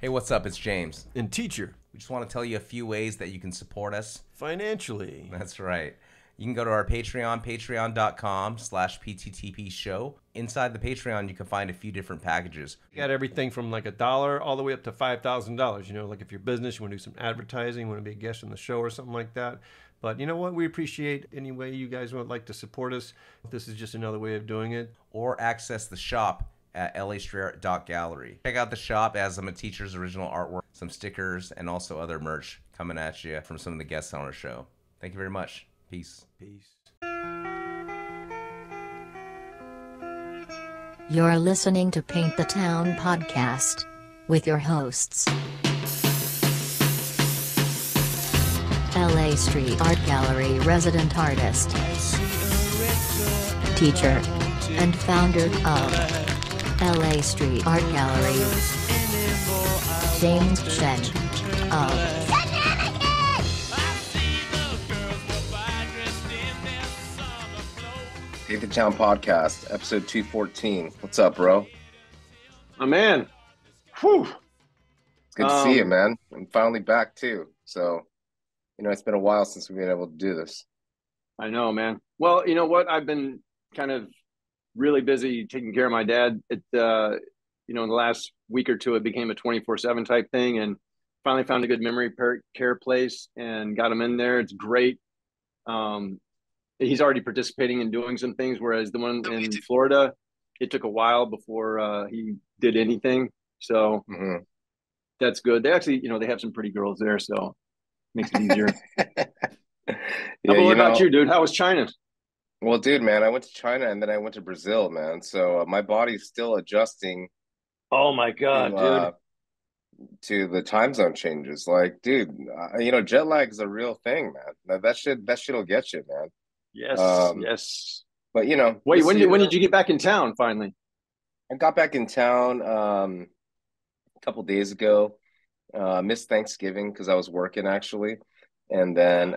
Hey, what's up? It's James. And teacher. We just want to tell you a few ways that you can support us. Financially. That's right. You can go to our Patreon, patreon.com/PTTP show. Inside the Patreon, you can find a few different packages. You got everything from like $1 all the way up to $5,000. You know, like if you're business, you want to do some advertising, you want to be a guest on the show or something like that. But you know what? We appreciate any way you guys would like to support us. This is just another way of doing it. Or access the shop at lastraight.gallery. Check out the shop as some of Teacher's original artwork, some stickers, and also other merch coming at you from some of the guests on our show. Thank you very much. Peace. Peace. You're listening to Paint the Town podcast with your hosts, LA Street Art Gallery resident artist, teacher, and founder of LA Street Art Gallery, James Shen of Paint the Town podcast, episode 214. What's up, bro? Oh, man. Whew. It's good to see you, man. I'm finally back, too. So, you know, it's been a while since we've been able to do this. I know, man. Well, you know what? I've been kind of really busy taking care of my dad. In the last week or two, it became a 24/7 type thing, and finally found a good memory care place and got him in there. It's great. He's already participating in doing some things, whereas the one in Florida, it took a while before he did anything. So that's good. They actually, they have some pretty girls there, so makes it easier. What about you, dude? How was China? Well, dude, man, I went to China and then I went to Brazil, man. So my body's still adjusting. Oh my God, dude. To the time zone changes. Like, dude, jet lag is a real thing, man. That shit'll get you, man. Yes, yes. But wait, when did you get back in town finally? I got back in town a couple days ago. Missed Thanksgiving because I was working actually, and then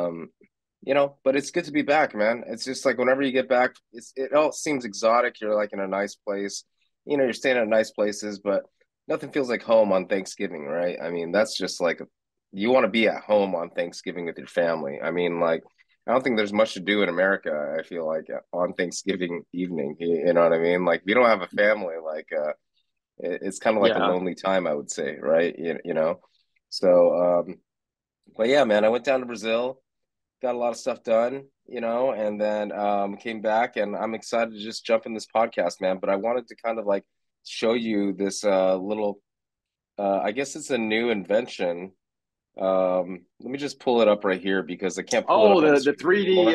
but it's good to be back, man. It's just like whenever you get back, it all seems exotic. You're like in a nice place, you're staying at nice places, but nothing feels like home on Thanksgiving, right? I mean, that's just like you want to be at home on Thanksgiving with your family. I mean, like, I don't think there's much to do in America, I feel like, on Thanksgiving evening. You know what I mean? Like, we don't have a family. Like, it's kind of like a lonely time, I would say, right? So, but yeah, man, I went down to Brazil, got a lot of stuff done, and then came back, and I'm excited to just jump in this podcast, man. But I wanted to kind of like show you this little, I guess it's a new invention. Let me just pull it up right here because I can't pull it up. The 3D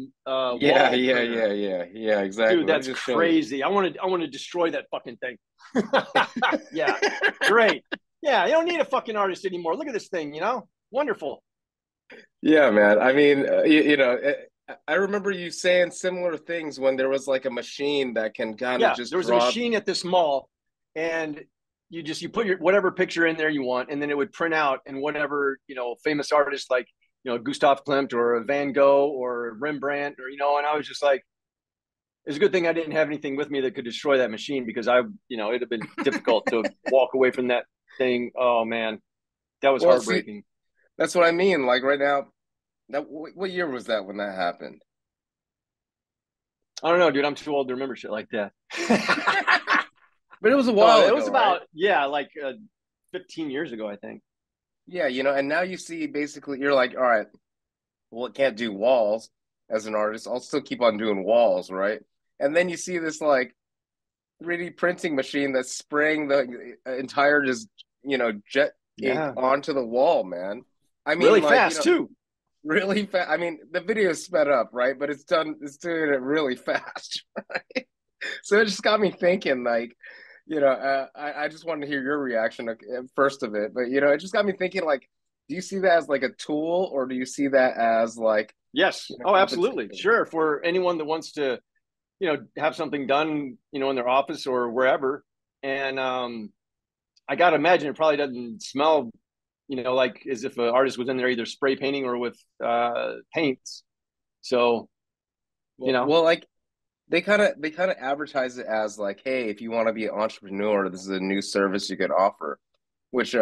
yeah, exactly. Dude, that's crazy. I want to destroy that fucking thing. Yeah, great. Yeah, you don't need a fucking artist anymore. Look at this thing, wonderful. Yeah, man. I mean, I remember you saying similar things when there was like a machine that can kind of just there was a machine at this mall, and you put your whatever picture in there you want, and then it would print out, and whatever famous artist like Gustav Klimt or Van Gogh or Rembrandt or and I was just like, it's a good thing I didn't have anything with me that could destroy that machine, because it'd have been difficult to walk away from that thing. Oh man, that was heartbreaking. See, that's what I mean. Like right now, what year was that when that happened? I don't know, dude. I'm too old to remember shit like that. But it was a while ago, it was about, right? like 15 years ago, I think. Yeah, and now you see basically you're like, all right, well, it can't do walls as an artist. I'll still keep on doing walls, right? And then you see this like 3D printing machine that's spraying the entire jet ink onto the wall, man. I mean, really fast too. Really fast. I mean, the video is sped up, right? But it's doing it really fast, right? So it just got me thinking, like, I just wanted to hear your reaction first of it, but it just got me thinking, like, do you see that as like a tool, or do you see that as like? Yes. Oh, absolutely. Sure. For anyone that wants to, have something done, in their office or wherever, and I gotta imagine it probably doesn't smell, like as if an artist was in there either spray painting or with paints. So, well, like. They kind of advertise it as like, hey, if you want to be an entrepreneur, this is a new service you could offer. which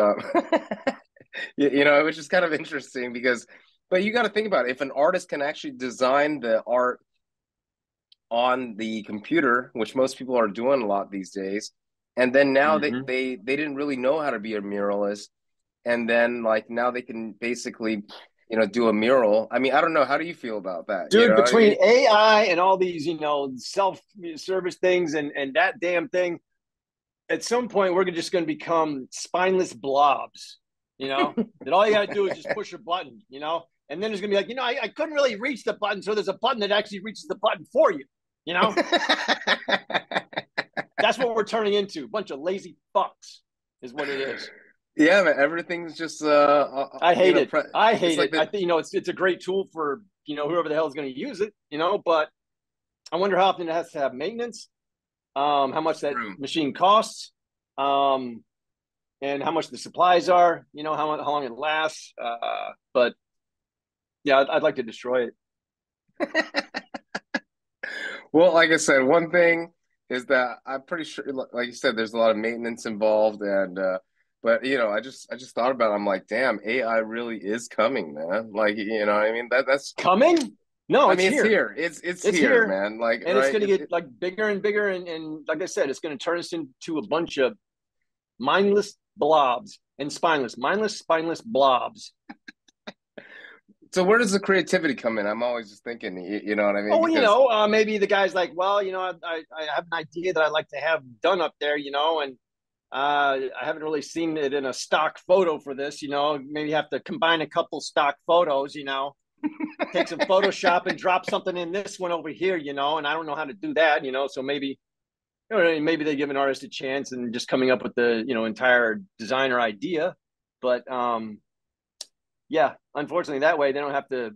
which is kind of interesting because, but you got to think about it. If an artist can actually design the art on the computer, which most people are doing a lot these days, and then now Mm-hmm. they didn't really know how to be a muralist, and then like now they can basically, do a mural. I mean, I don't know. How do you feel about that? You Dude, know what I between mean? AI and all these, self-service things and that damn thing, at some point we're just going to become spineless blobs, that all you got to do is just push a button, and then there's going to be like, I couldn't really reach the button. So there's a button that actually reaches the button for you, you know? That's what we're turning into. A bunch of lazy fucks is what it is. Yeah, man. Everything's just I hate it. I it's hate like it. I think it's a great tool for whoever the hell is going to use it. But I wonder how often it has to have maintenance, how much that true. machine costs, and how much the supplies are. How long it lasts. But yeah, I'd like to destroy it. Well, like I said, one thing is that I'm pretty sure, like you said, there's a lot of maintenance involved, and but I just thought about it. I'm like, damn, AI really is coming, man. Like, you know what I mean? That's, Coming? No, I it's mean, it's here. here. It's It's here, here, man. Like, and it's right? going to get like bigger and bigger, and like I said, it's going to turn us into a bunch of mindless blobs and mindless, spineless blobs. So where does the creativity come in? I'm always just thinking, you know what I mean? Oh, Because maybe the guy's like, well, I have an idea that I'd like to have done up there, and I haven't really seen it in a stock photo for this, maybe have to combine a couple stock photos, take some Photoshop and drop something in this one over here, and I don't know how to do that, so maybe, maybe they give an artist a chance and just coming up with the, entire designer idea. But yeah, unfortunately that way they don't have to,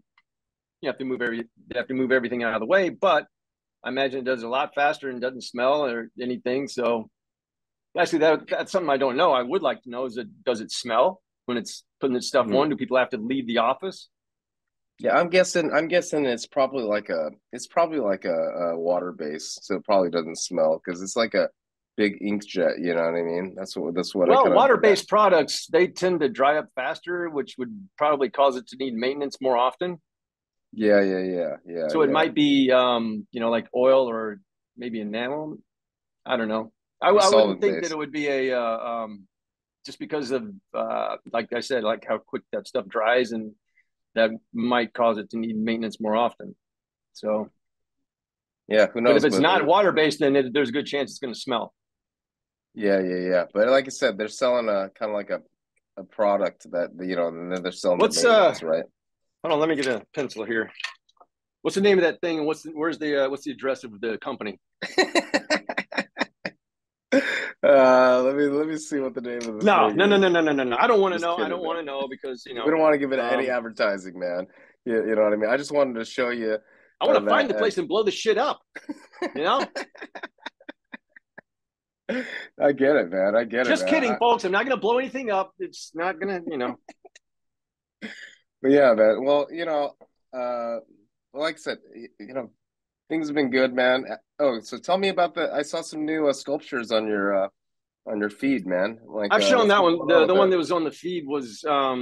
they have to move everything out of the way, but I imagine it does a lot faster and doesn't smell or anything. So actually, that's something I don't know. I would like to know: does it smell when it's putting its stuff on? Do people have to leave the office? yeah, I'm guessing it's probably like a water base, so it probably doesn't smell because it's like a big inkjet. You know what I mean? That's what I Well, kind of water-based products they tend to dry up faster, which would probably cause it to need maintenance more often. Yeah, yeah, yeah, yeah, So it yeah. might be, like oil or maybe enamel. I don't know. Be I wouldn't solvent think that based. it would be just because of, like I said, like how quick that stuff dries, and that might cause it to need maintenance more often. So, Yeah, who but if knows? it's But not water based, then there's a good chance it's going to smell. yeah, yeah, yeah. But like I said, they're selling a kind of like a product that and then they're selling the What's maintenance, right? Hold on, let me get a pencil here. What's the name of that thing? And what's the address of the company? Let me see what the name of the No, thing no, no, is. no, no, no, no, no. I don't want to Just know. I kidding, don't want man. to know because We don't want to give it any um, advertising, man. You know what I mean? I just wanted to show you I want to find that. the place and blow the shit up. You know? I get it, man. I get it, Just man. kidding, folks. I'm not going to blow anything up. It's not going to. But yeah, man. Well, like I said, things have been good, man. Oh, so tell me about I saw some new sculptures on your feed, man. Like, I've shown what's that going one. on with The one that? that was on the feed was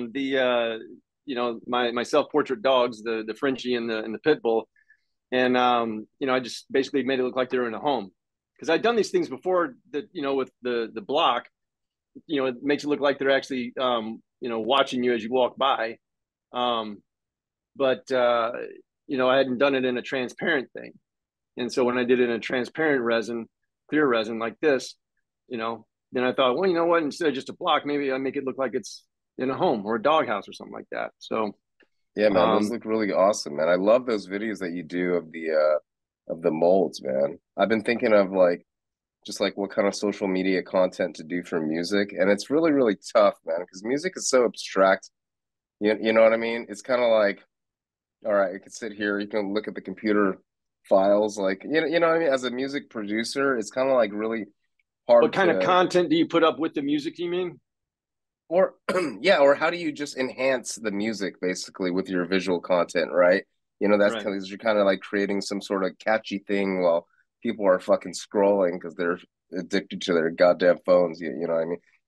my self portrait dogs, the Frenchie and the pit bull, and I just basically made it look like they were in a home because I'd done these things before that with the block. It makes it look like they're actually watching you as you walk by. Um, but I hadn't done it in a transparent thing, and so when I did it in a transparent resin, clear resin like this, then I thought, well, you know what? Instead of just a block, maybe I make it look like it's in a home or a doghouse or something like that. So, Yeah, man, those um, look really awesome, man. I love those videos that you do of the molds, man. I've been thinking of like just like what kind of social media content to do for music, and it's really, really tough, man, because music is so abstract. You know what I mean? It's kind of like, all right, you can sit here, you can look at the computer files, like you know what I mean? As a music producer, it's kind of like really what hard kind of to content do you put up with the music? You mean? or yeah, or how do you just enhance the music basically with your visual content, right? That's Right. because you're kind of like creating some sort of catchy thing while people are fucking scrolling because they're addicted to their goddamn phones. You know what I mean?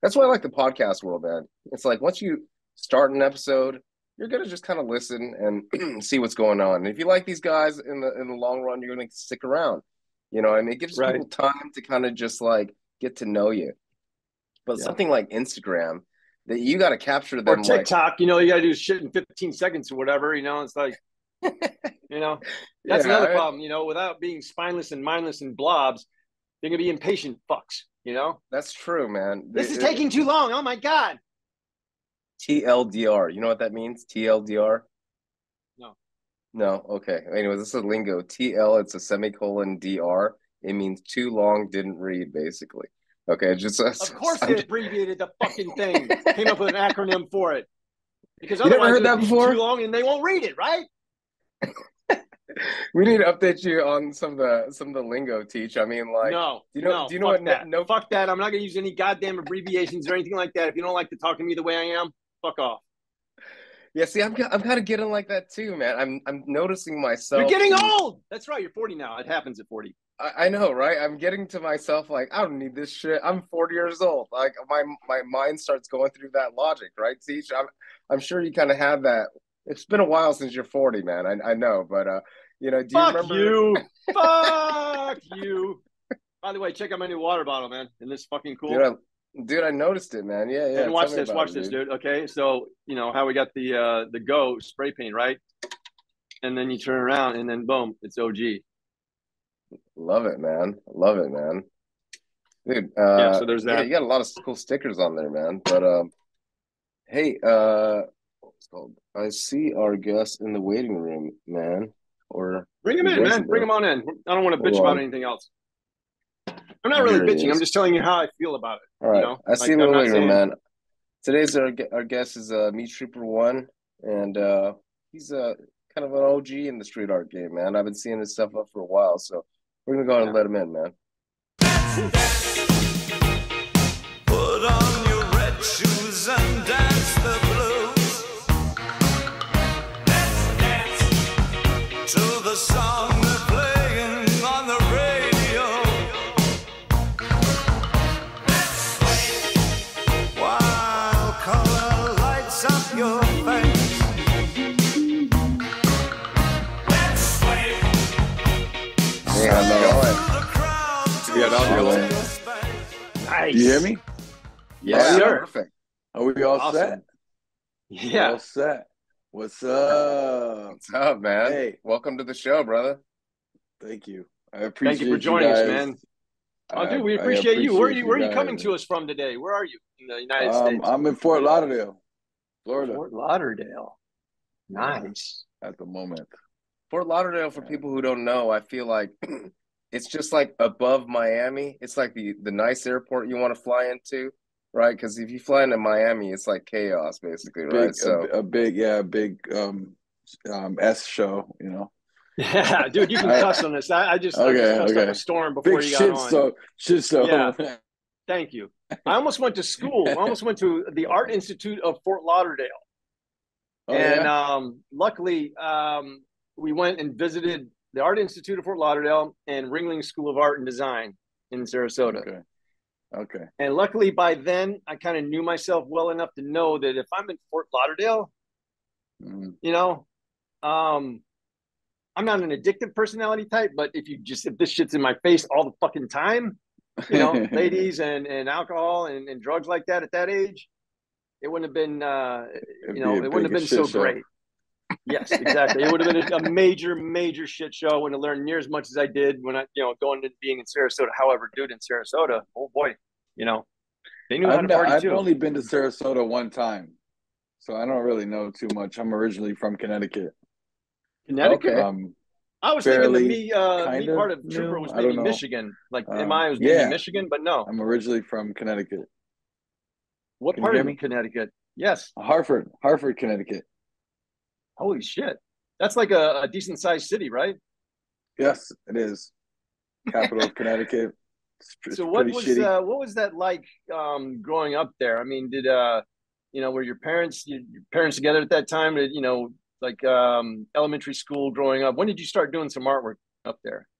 That's why I like the podcast world, man. It's like once you start an episode, you're gonna just kind of listen and see what's going on. And if you like these guys in the long run, you're gonna stick around. You know, what I mean, it gives Right. people time to kind of just like get to know you. But Yeah. something like Instagram, that you got to capture Or them like TikTok, you got to do shit in 15 seconds or whatever. It's like, that's another problem. Without being spineless and mindless and blobs, they're gonna be impatient fucks. That's true, man. This is taking too long. Oh my god. TLDR. You know what that means? TLDR? No. No. Okay. Anyways, this is lingo. TL, it's a semicolon DR. It means too long, didn't read, basically. Okay. Of course they abbreviated the fucking thing. Came up with an acronym for it. Because You never otherwise heard that it'd be before? too long and they won't read it, right? We need to update you on some of the lingo, Teach. I mean, like, No. do you know fuck what? that. No, Fuck that. I'm not gonna use any goddamn abbreviations or anything like that. If you don't like to talk to me the way I am, fuck off. yeah. See, I'm kind of getting like that too, man. I'm noticing myself. You're getting old. That's right. You're 40 now. It happens at 40. I know, right? I'm getting to myself like, I don't need this shit. I'm 40 years old. Like my mind starts going through that logic, right? Teach. I'm sure you kind of have that. It's been a while since you're 40, man. I know, but do you Fuck remember? you. Fuck you. By the way, check out my new water bottle, man. Isn't this fucking cool? Dude, I noticed it, man. Yeah. And watch Tell me this, about it, dude. Okay, so how we got the Go spray paint, right? And then you turn around, and then boom, it's OG. Love it, man. Love it, man. Dude, Yeah, so there's that. You got a lot of cool stickers on there, man. But hey, what's it called? I see our guest in the waiting room, man. Or bring him in, man. Bring him on in. I don't want to bitch about anything else. I'm not really bitching. I'm just telling you how I feel about it. All right, I see him in the waiting room, man. Today's our guest is Mitrooper1, and he's kind of an OG in the street art game, man. I've been seeing his stuff up for a while, so we're gonna go ahead and let him in, man. Put on your red shoes and dance the blues. Let's dance to the song they're playing on the radio. Let's sway while color lights up your face. Let's sway. Hey, how's it going? Yeah, Solid. nice. Do you hear me? Yes, sir. Perfect. Are we all Awesome. set? Yeah. All set. What's up? What's up, man? Hey. Welcome to the show, brother. Thank you. I appreciate Thank you for joining us, guys. man. Oh, dude, we appreciate you. Where are you coming to us from today? Where are you in the United States? I'm in Fort Lauderdale, Florida, Fort Lauderdale. Nice. at the moment. Fort Lauderdale, for people who don't know, I feel like it's just like above Miami. It's like the nice airport you want to fly into, right? Because if you fly into Miami, it's like chaos, basically, right? A big S show, Yeah, dude, you can cuss on this. I just cussed up a storm before big you got on. Shit show. Yeah. Thank you. I almost went to school. I almost went to the Art Institute of Fort Lauderdale. Luckily, we went and visited the Art Institute of Fort Lauderdale and Ringling School of Art and Design in Sarasota. Okay. And luckily, by then, I kind of knew myself well enough to know that if I'm in Fort Lauderdale, I'm not an addictive personality type, but if this shit's in my face all the fucking time, ladies and alcohol and drugs like that at that age, it wouldn't have been, it wouldn't have been so great. Yes, exactly. It would have been a major, major shit show. Wouldn't have learned near as much as I did when I, going to being in Sarasota. However, dude, in Sarasota, oh boy, they knew how to party too. I've only been to Sarasota one time, so I don't really know too much. I'm originally from Connecticut. Connecticut? Okay. I was thinking the me part of Trooper was maybe Michigan. Like MI was maybe Michigan, but no. I'm originally from Connecticut. What part of Connecticut? Yes. Hartford, Connecticut. Holy shit. That's like a decent sized city, right? Yes, it is. Capital of Connecticut. So what was that like growing up there? I mean, did were your parents together at that time? Did, elementary school growing up? When did you start doing some artwork up there?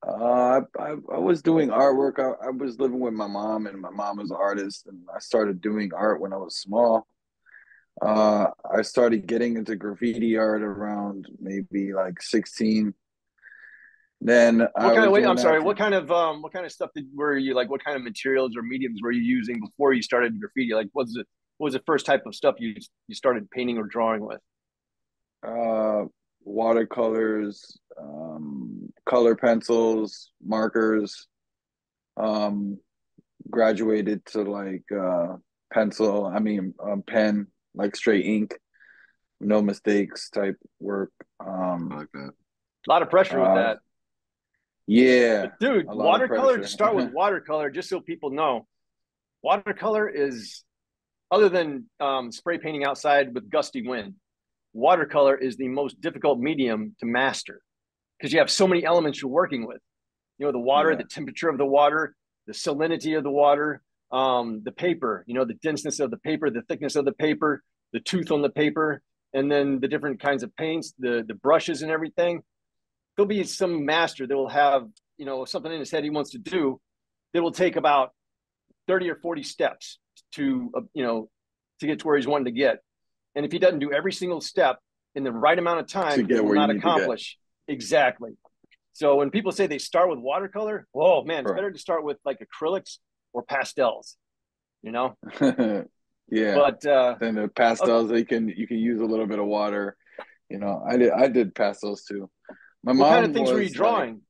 I was doing artwork. I was living with my mom, and my mom was an artist, and I started doing art when I was small. I started getting into graffiti art around maybe like 16. Then What I kind of was wait? doing I'm that sorry. for What kind of stuff were you like? What kind of materials or mediums were you using before you started graffiti? Like, what was the first type of stuff you started painting or drawing with? uh, watercolors, color pencils, markers. Um, Graduated to like pencil. I mean, pen, like straight ink, no mistakes type work. I like that. A lot of pressure with Uh, that. yeah, But dude, a lot of watercolor. To pressure. start with watercolor, just so people know, watercolor is other than spray painting outside with gusty wind. Watercolor is the most difficult medium to master because you have so many elements you're working with. You know, the water, Yeah, the temperature of the water, the salinity of the water, the paper, you know, the denseness of the paper, the thickness of the paper, the tooth on the paper, and then the different kinds of paints, the brushes and everything. There'll be some master that will have, you know, something in his head he wants to do that will take about 30 or 40 steps to, to get to where he's wanting to get. And if he doesn't do every single step in the right amount of to time, he get will where you not need to get. accomplish exactly. So when people say they start with watercolor, oh man, it's Right. better to start with like acrylics or pastels, you know. Yeah. But Then the uh, pastels, you can use a little bit of water. I did pastels too. My what kind of mom things were you was like, drawing?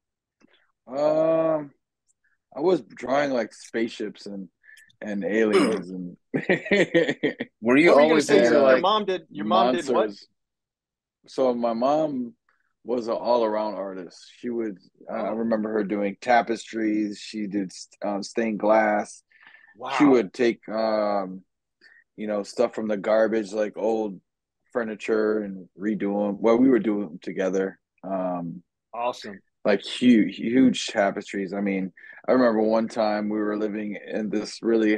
um, I was drawing like spaceships and aliens and Were you What were you going to always say? and into Your like mom did. Your mom did what? monsters. So my mom was an all-around artist. I Oh, remember her doing tapestries. She did stained glass. She wow, would take stuff from the garbage, like old furniture, and redo them. Well, we were doing them together. awesome. Like huge tapestries. I mean, I remember one time we were living in this really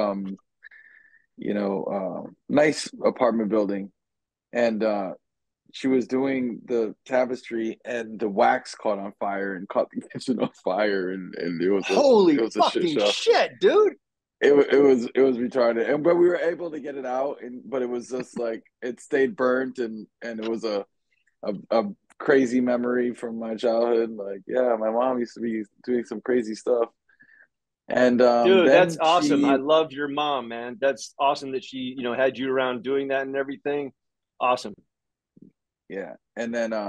nice apartment building, and she was doing the tapestry, and the wax caught on fire and caught the kitchen on fire, and it Holy was a shit fucking show. shit, dude! It was retarded, and but we were able to get it out, but it was just like it stayed burnt, and it was a crazy memory from my childhood. Like, yeah, my mom used to be doing some crazy stuff, and Dude, that's then awesome. I she, love your mom, man. That's awesome that she, had you around doing that and everything. Awesome. yeah, and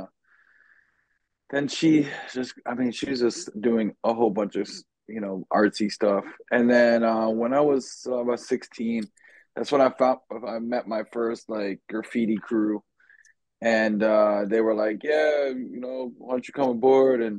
then she just, I mean, she was just doing a whole bunch of artsy stuff, and then when I was about 16, that's when I met my first like graffiti crew, and they were like, yeah, why don't you come aboard, and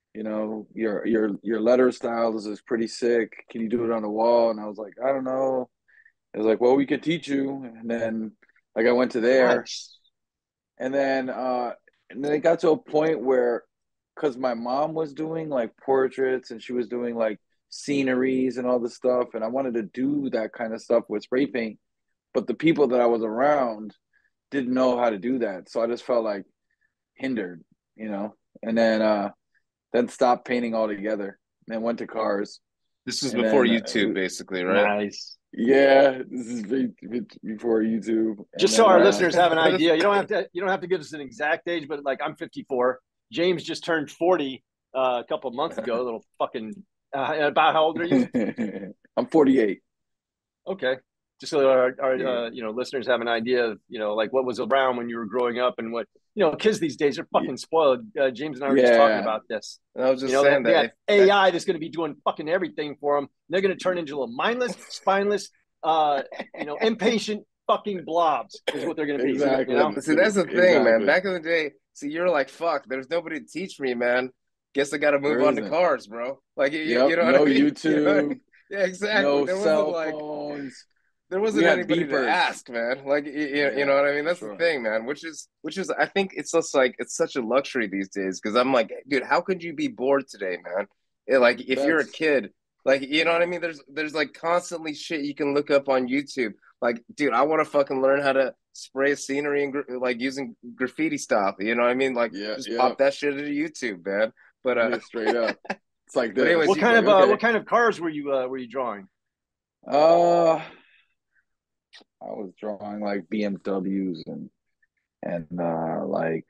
your letter styles is pretty sick. Can you do it on the wall? And I was like, I don't know. It was like, well, we could teach you. And then like I went to there, Nice. and then it got to a point where, because my mom was doing like portraits and she was doing like sceneries and all this stuff, and I wanted to do that kind of stuff with spray paint, but the people that I was around didn't know how to do that, so I just felt like hindered, and then stopped painting altogether. Then went to cars, this was and before then YouTube, basically, right? Nice. yeah, this is before YouTube, and Just so then our Right. listeners have an idea, you don't have to give us an exact age, but like I'm 54. James just turned 40 a couple of months ago. A little fucking about how old are you? I'm 48. Okay. Just so our Yeah, listeners have an idea of like what was around when you were growing up and what kids these days are yeah, fucking spoiled. James and I were just talking yeah. about this. And I was just They, saying they that got if that AI that's going to be doing fucking everything for them. They're going to turn into little mindless, spineless, uh, impatient fucking blobs is what they're going to be. Exactly, but see, that's the thing, man. exactly. Back in the day, see, you're like, fuck, there's nobody to teach me, man. Guess I got to There move on to isn't. cars, bro. Like, you Yep. know what I No mean? You know what I YouTube. mean? Yeah, exactly. No There wasn't cell like, phones. there We wasn't had anybody to beepers. ask, man. Like, you know Yeah, what I mean? for That's the sure. thing, man. Which is, I think it's just like it's such a luxury these days because I'm like, dude, how could you be bored today, man? Like, if you're a That's kid, like, you know what I mean? There's like constantly shit you can look up on YouTube. Like, dude, I want to fucking learn how to spray scenery and like using graffiti stuff. You know what I mean? Like, yeah, just yeah. pop that shit into YouTube, man. But Yeah, straight up. It's like but anyways, this. What It's kind like, of okay. what kind of cars were you drawing? Uh, I was drawing like BMWs and like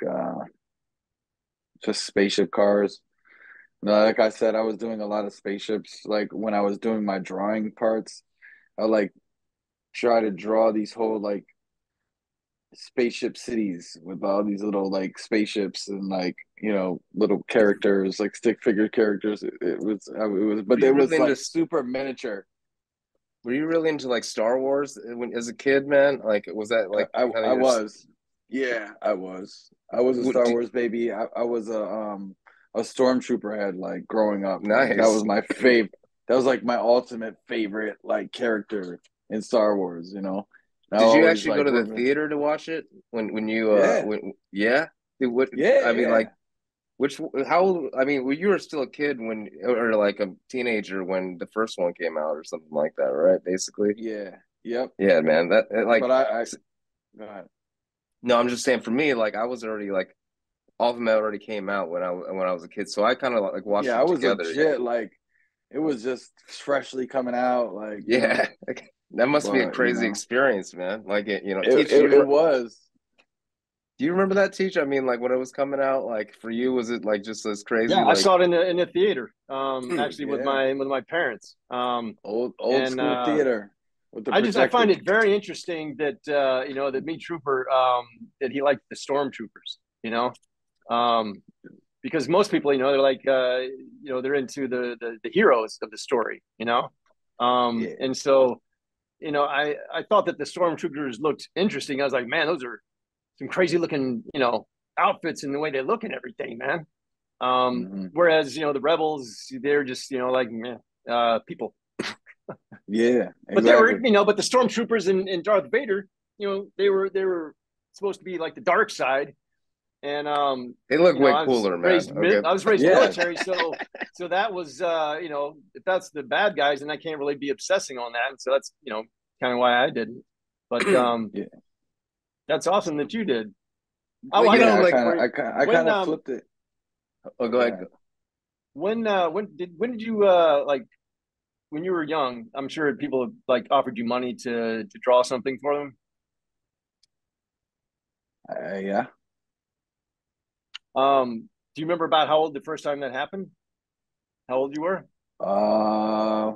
just spaceship cars. No, like I said, I was doing a lot of spaceships. Like when I was doing my drawing parts, I like try to draw these whole like spaceship cities with all these little like spaceships and like little characters like stick figure characters. It was, were but you it was really into like super miniature. were you really into like Star Wars when as a kid, man? Like was that like kind of I your was, yeah, I was a would Star do, Wars baby. I was a stormtrooper head like growing up. Like that nice. was my favorite. That was like my ultimate favorite like character in Star Wars. I Did you always actually go like to the remember. theater to watch it when you Yeah, when yeah? What yeah, I mean, yeah, like which how old? I mean, well, you were still a kid when or like a teenager when the first one came out or something like that, right? Basically, yeah, yep. yeah, man. But I go ahead. no, I'm just saying for me, like I was already like all of them already came out when I was a kid, so I kind of like watched Yeah, I them was together. Yeah, legit like it was just freshly coming out, like yeah. That must be a but crazy experience, man. Like it teach it, you. it was. Do you remember that teach? I mean, like when it was coming out, like for you, was it like just as crazy? Yeah, I Like, saw it in the theater. Actually with Yeah, my parents. old And school theater with the I find projector. it very interesting that that Mitrooper that he liked the stormtroopers. Um, because most people they're like they're into the heroes of the story. Yeah. And so I thought that the stormtroopers looked interesting. I was like, man, those are some crazy looking outfits and the way they look and everything, man. Hmm. Whereas the rebels, they're just like meh, people. Yeah, But they were exactly. but the stormtroopers and Darth Vader, they were supposed to be like the dark side. And they look way I was cooler, man. raised Okay, I was raised Yeah. military, so that was if that's the bad guys, then I can't really be obsessing on that, and so that's kind of why I didn't. But Yeah. that's awesome that you did. but I Yeah, mean, I when kind of flipped it. oh, Oh, go go ahead. ahead. when did you like when you were young? I'm sure people like offered you money to draw something for them. Yeah. Do you remember about how old the first time that happened? How old you were? Uh,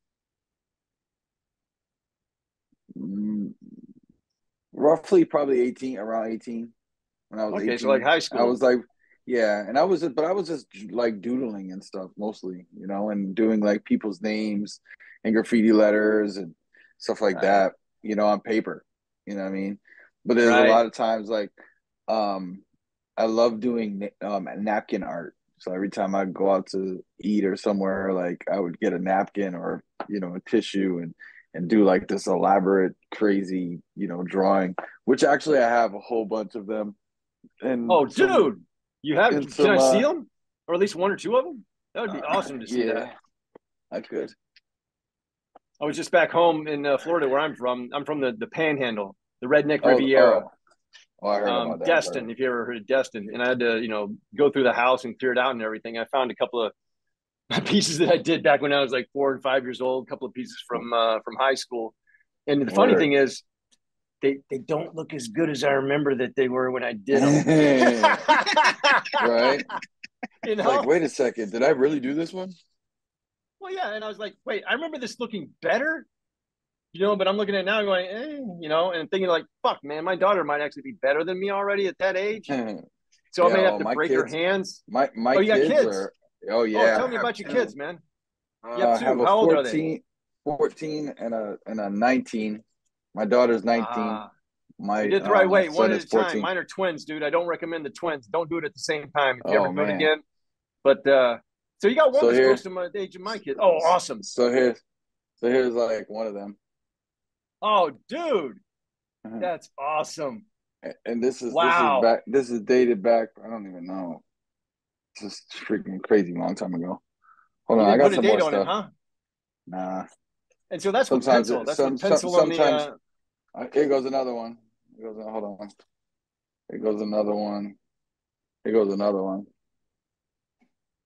mm, roughly probably 18, around 18. When I was Okay, so like 18, high I school. was like, yeah, and but I was just like doodling and stuff mostly, and doing like people's names and graffiti letters and stuff like Right. that, on paper. You know what I mean? But there's a Right. lot of times like, um, I love doing napkin art. So every time I go out to eat or somewhere, like I would get a napkin or a tissue and do like this elaborate, crazy drawing. Which actually I have a whole bunch of them and Oh, dude, you have? Can I some see them, or at least one or two of them? That would be awesome to see that. yeah, I could. I was just back home in Florida, where I'm from. I'm from the Panhandle, the Redneck Oh, Riviera, oh, oh, I heard about that. I've heard. Destin. If you ever heard of Destin, and I had to go through the house and clear it out and everything. I found a couple of pieces that I did back when I was like 4 and 5 years old. A couple of pieces from high school, and the funny Word. thing is, they don't look as good as I remember that they were when I did them. Right? you It's like, know? wait a second, did I really do this one? Well, yeah. And I was like, wait, I remember this looking better, but I'm looking at it now going, and thinking like, fuck, man, my daughter might actually be better than me already at that age. So I Yeah, may have oh, to my break her kids, hands. my Oh, you got kids kids? are. Oh Oh, yeah, tell I me have about your two. kids, man. You have I have two. a How old are they? 14 and a 19. My daughter's 19. Ah, you My did it the right way, one son at is a time. 14. Mine are twins, dude. I don't recommend the twins. Don't do it at the same time if you ever Oh do it man. again. But so you got one So that's close here, to the age of my kid. Oh, awesome. so here's so here's like one of them. Oh, dude, that's awesome. And this is Wow. back. This is dated back. I don't even know. This is freaking crazy long time ago. Hold You on, I didn't got put a some more date on it, stuff. huh? Nah. And so that's with Sometimes pencil. it, That's with some pencil on the. sometimes here goes another one. Hold on. Here goes another one. Here goes another one.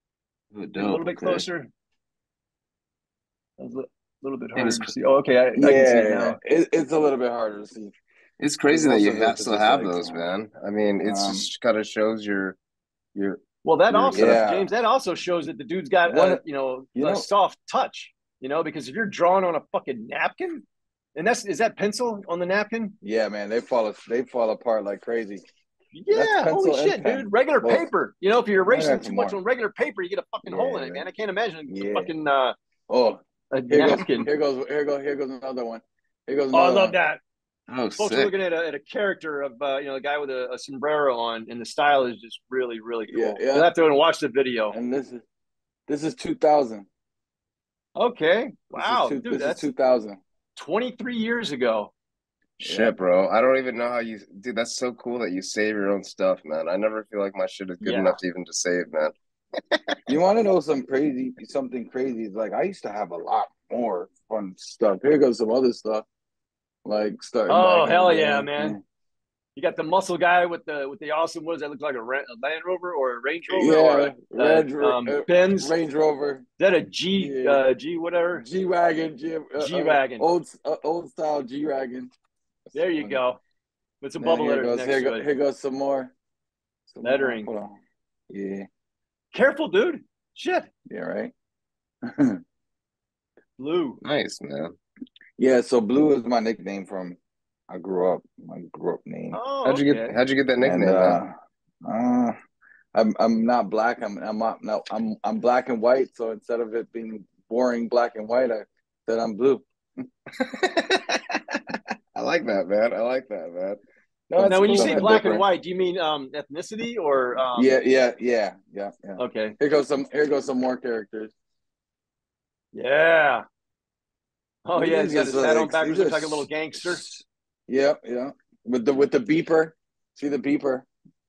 Oh, Get a little dope. bit Okay. closer. That was a little bit It harder was. to see. Oh, okay, I can see it Yeah, now. it's a little bit harder to see It's because crazy that most you of it is still just have legs those, now. man. I mean, it's just kind of shows your Well, that your kind also, of. Yeah, James, that also shows that the dude's got one, you a know, soft touch. Because if you're drawing on a fucking napkin, and is that pencil on the napkin? yeah, man, they fall apart like crazy. That's Yeah, holy pencil and shit, dude. pen, Regular both. paper. If you're I erasing got too some much more. on regular paper, you get a fucking hole in Yeah, it, man. man. I can't imagine a Yeah. fucking Oh, a here goes, napkin. here goes another one. Here goes Oh, I another love one. that. Oh, Folks are sick. looking at a character of the guy with a sombrero on, and the style is just really, really Yeah, cool. yeah. You'll have to go and watch the video. And this is 2000. Okay. Wow, dude, This is that's 2000. 23 years ago. Yeah. Shit, bro. I don't even know how you, dude. That's so cool that you save your own stuff, man. I never feel like my shit is good Yeah. enough to even to save, man. You want to know something crazy? It's like I used to have a lot more fun stuff. Here goes some other stuff, like starting Oh, back in the hell yeah, day. man. You got the muscle guy with the awesome, what does that look like, a Land Rover or a Range Rover or Yeah, Benz? Is Range Rover. that a G, Yeah, G whatever? G wagon, G Wagon. old style G wagon. There you go. With some Then bubble letters next to it. here goes some more. Lettering. Hold on. Yeah, Careful, dude. Shit. yeah, right. Blue. Nice, man. Yeah, so Blue is my nickname from I grew up. My grew up name. Oh, okay. How'd you get that And nickname, man? I'm not black. I'm black and white. So instead of it being boring black and white, I said I'm blue. I like that, man. I like that, man. No, Now, when you say something black and different. white, do you mean ethnicity or? Yeah. Okay. Here goes some more characters. Yeah. Oh yeah, he's got These his are hat on like- backwards, these looks are like a little gangster. Yeah. With the beeper. See the beeper?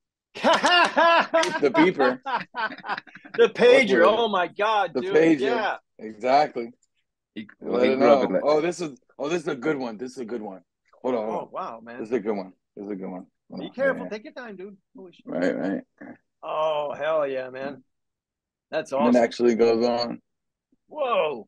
The beeper. The pager. Look, Oh my god, The dude. pager. Yeah. Exactly. Well, Let he it grew up know. in that. Oh, this is a good one. This is a good one. Hold on. Oh wow, man. This is a good one. Hold Be on. careful. Yeah. Take your time, dude. Holy shit. Right. Oh hell yeah, man. That's And awesome. it actually goes on. Whoa.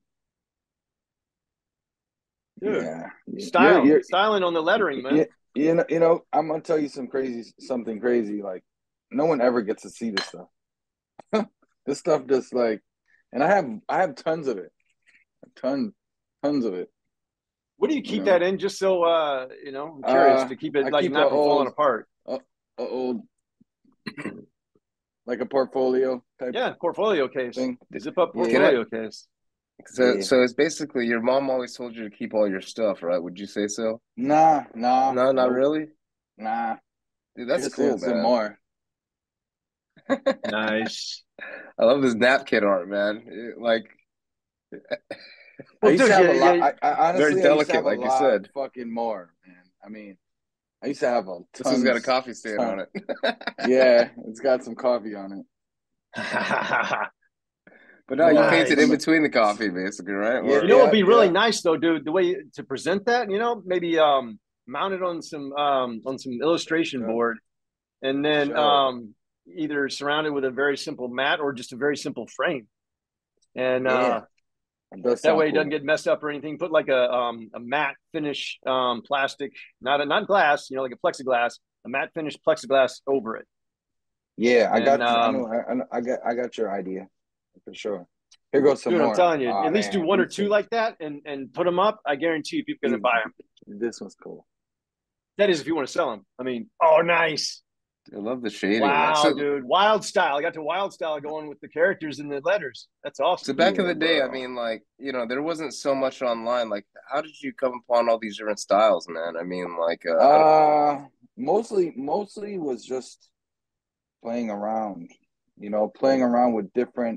Dude. Yeah. Styling on the lettering, man. You know, I'm gonna tell you something crazy. Like, no one ever gets to see this stuff. This stuff just like, and I have tons of it, tons of it. What do you keep know? that in? Just so I'm curious to keep it I like keep not a from falling apart. a old, like a portfolio type Yeah, portfolio case. thing. Zip up Yeah. portfolio case. So, Yeah. so it's basically your mom always told you to keep all your stuff, right? Would you say so? Nah, No, not nope, really. nah. Dude, that's Just cool, some man. more. Nice. I love this napkin art, man. Like, I used to have a lot. yeah, I honestly, very I used to have delicate, like a you lot said. fucking more, man. I mean, I used to have a This one's got a tons. coffee stain on it. Yeah, it's got some coffee on it. But no, you Wow. painted in Nice. between the coffee, basically, right? Yeah, You know what'd be really yeah. nice though, dude? The way to present that, maybe mount it on some illustration board, and then Sure. either surround it with a very simple mat or just a very simple frame, and Yeah. It does that sound way it cool. doesn't get messed up or anything. Put like a matte finish plastic, not glass, like a plexiglass, a matte finish plexiglass over it. Yeah, I got And you. I got your idea for sure. Here goes some dude, more. I'm telling you, Aw, at least do man, one or these two things- like that, and put them up. I guarantee you, people are gonna buy them. This one's cool. That is, if you want to sell them. I mean, oh, nice. I love the shading, man. Wow, So, dude. Wild style. I got to wild style going with the characters and the letters. That's so awesome. back in Yeah, the day, I bro. mean, like, there wasn't so much online. Like, how did you come upon all these different styles, man? I mean, like, Mostly was just playing around. Playing around with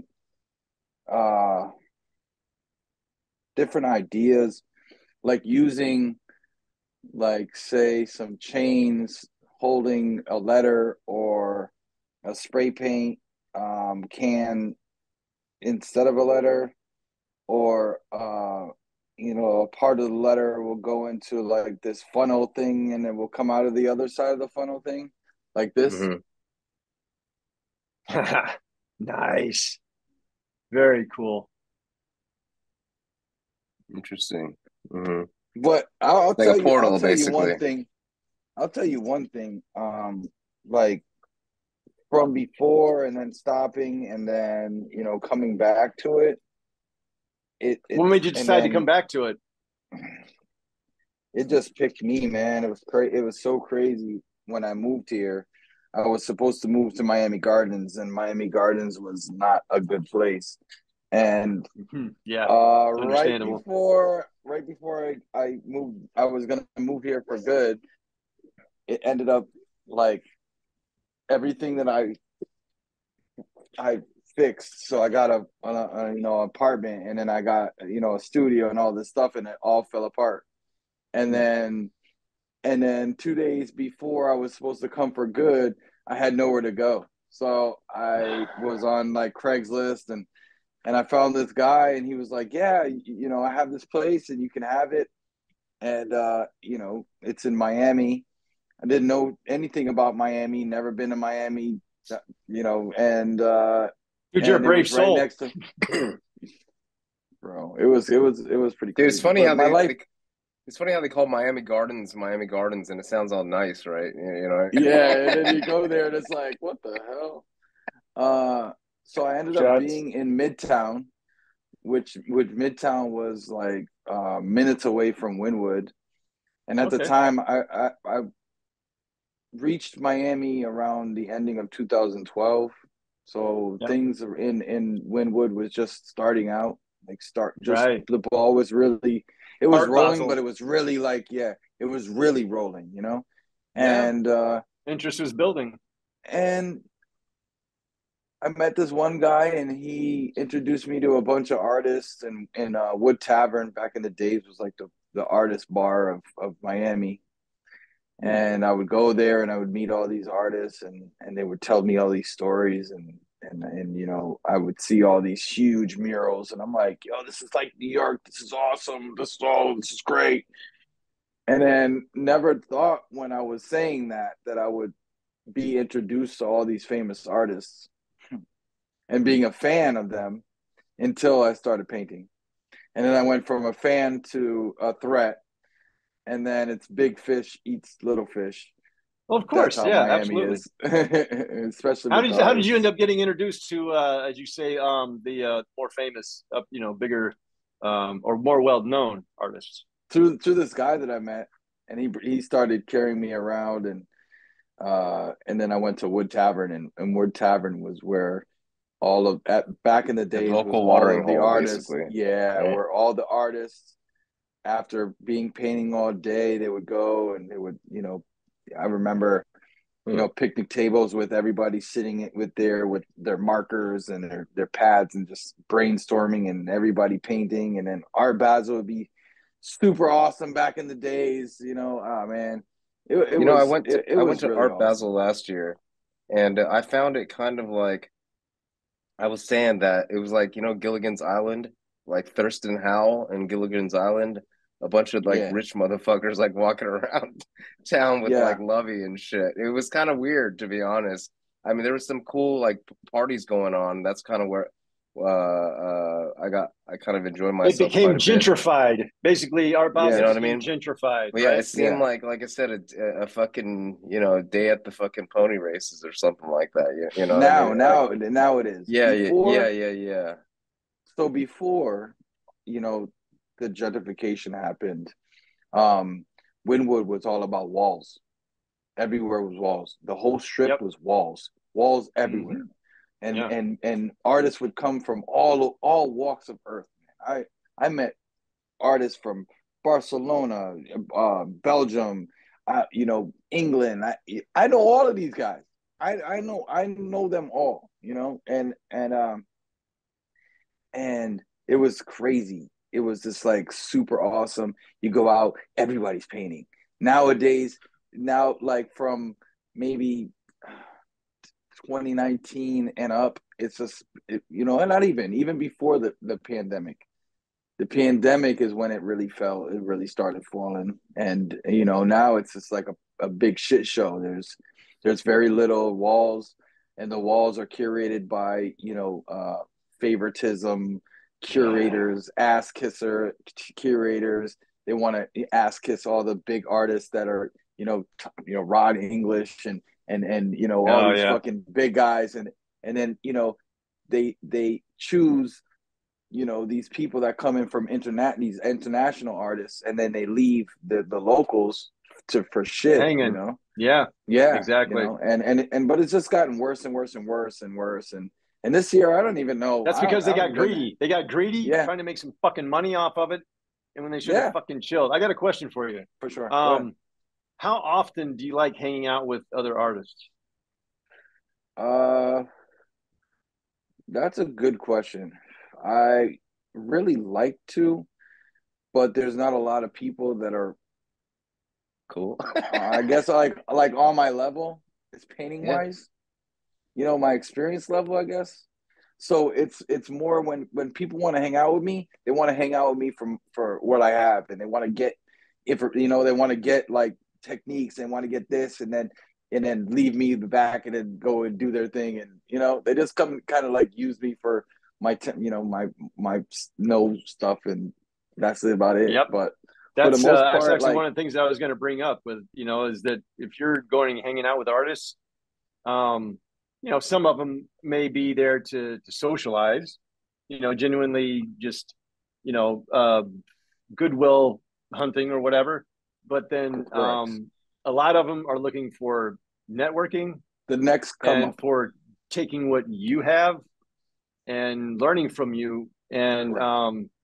uh different ideas, like using, like, say, some chains holding a letter or a spray paint can instead of a letter, or a part of the letter will go into like this funnel thing and it will come out of the other side of the funnel thing, like this. mhm. Nice. Very cool. Interesting. Hmm. But I'll Like a tell you, I'll portal, tell you one basically. thing. I'll tell you one thing. Like from before and then stopping and then coming back to it. When It's made you and decide to come then back to it? it just picked me, man. It was crazy. It was so crazy when I moved here. I was supposed to move to Miami Gardens, and Miami Gardens was not a good place. And Yeah, right understandable. before I moved, I was gonna move here for good. It ended up like everything that I fixed. So I got a apartment, and then I got a studio and all this stuff, and it all fell apart. And Hmm. then 2 days before I was supposed to come for good, I had nowhere to go. So I was on like Craigslist, and I found this guy, and he was like, "Yeah, I have this place and you can have it." And it's in Miami. I didn't know anything about Miami, never been to Miami, and Dude, you're a it brave was right soul. next to bro. It was pretty Dude, it's crazy. funny But how my life, it's funny how they call Miami Gardens, and it sounds all nice, right? You know. yeah, and then you go there and it's like, what the hell? So I ended up Shots. being in Midtown, which Midtown was like minutes away from Wynwood. And at the Okay. time, I reached Miami around the ending of 2012. So Yeah. things in Wynwood was just starting out, like just Right. the ball was really, it was Art rolling, but Basel. it was really like, yeah, it was really rolling. Yeah. And Interest was building. and I met this one guy, and he introduced me to a bunch of artists, and in Wood Tavern back in the days was like the artist bar of Miami. Hmm. And I would go there and I would meet all these artists, and they would tell me all these stories, and I would see all these huge murals, and I'm like, yo, this is like New York, this is awesome, this is great. And then never thought when I was saying that I would be introduced to all these famous artists and being a fan of them until I started painting. And then I went from a fan to a threat, and then it's big fish eats little fish. Well, of That's course. how Yeah, Miami absolutely. is, especially How with did the how did you end artists. up getting introduced to, as you say, the more famous, bigger, or more well known artists? Through this guy that I met, and he started carrying me around, and then I went to Wood Tavern, and Wood Tavern was where all of at back in the The days was local all watering of the hole, artists. basically, Yeah, right? where all the artists after being painting all day, they would go and they would, I remember, Hmm. picnic tables with everybody sitting with their markers and their pads and just brainstorming and everybody painting. And then Art Basel would be super awesome back in the days. Oh man, it You know, was it I went was to really Art awesome. Basel last year, and I found it kind of like I was saying that it was like, Gilligan's Island, like Thurston Howell and Gilligan's Island, a bunch of like Yeah, rich motherfuckers like walking around town with like yeah. Lovey and shit. It was kind of weird, to be honest. I mean, there was some cool like parties going on. That's kind of where I kind of enjoyed It myself quite became a bit. gentrified. Basically, Art You Basel know what I became mean? gentrified, But yeah, it right? seemed Yeah. like I said, a fucking, day at the fucking pony races or something like that. You know what I mean? Now, Like, now it is. yeah, yeah, yeah, Before, yeah, yeah. so before, you know, the gentrification happened, um, Wynwood was all about walls. Everywhere was walls. The whole strip Yep. was walls, walls Hmm. everywhere, and Yeah. and artists would come from all walks of earth. I met artists from Barcelona, Belgium, England. I know all of these guys. I know them all. And it was crazy. It was just like super awesome. You go out, everybody's painting. Nowadays, now like from maybe 2019 and up, it's just and not even before the pandemic. The pandemic is when it really fell. It really started falling, and now it's just like a big shit show. There's very little walls, and the walls are curated by favoritism curators, ass kisser curators. They want to ass kiss all the big artists that are, Rod English and all Oh these yeah. fucking big guys, and then they choose these people that come in from these international artists, and then they leave the locals for shit, Hanging. Yeah. yeah, Exactly. and but it's just gotten worse and worse and worse and worse, and this year I don't even know. That's because I they don't got even, greedy. They got greedy, yeah, trying to make some fucking money off of it, and when they should have yeah, fucking chilled. I got a question for you. for sure. How often do you like hanging out with other artists? Uh, that's a good question. I really like to, but there's not a lot of people that are, Cool. I guess, like on my level, is painting Yeah. wise. My experience level, I guess. So it's more when people want to hang out with me, they want to hang out with me for what I have, and they want to get, if they want to get like techniques, and want to get this, and then leave me back, and then go and do their thing, and they just come kind of like use me for my no stuff, and that's about it. Yep. But for the That's most that's part, actually like, one of the things I was going to bring up with, is that if you're going and hanging out with artists, um, some of them may be there to socialize, genuinely just, you know, uh, goodwill hunting or whatever. But then correct, a lot of them are looking for networking the next come and up, for taking what you have and learning from you. And correct,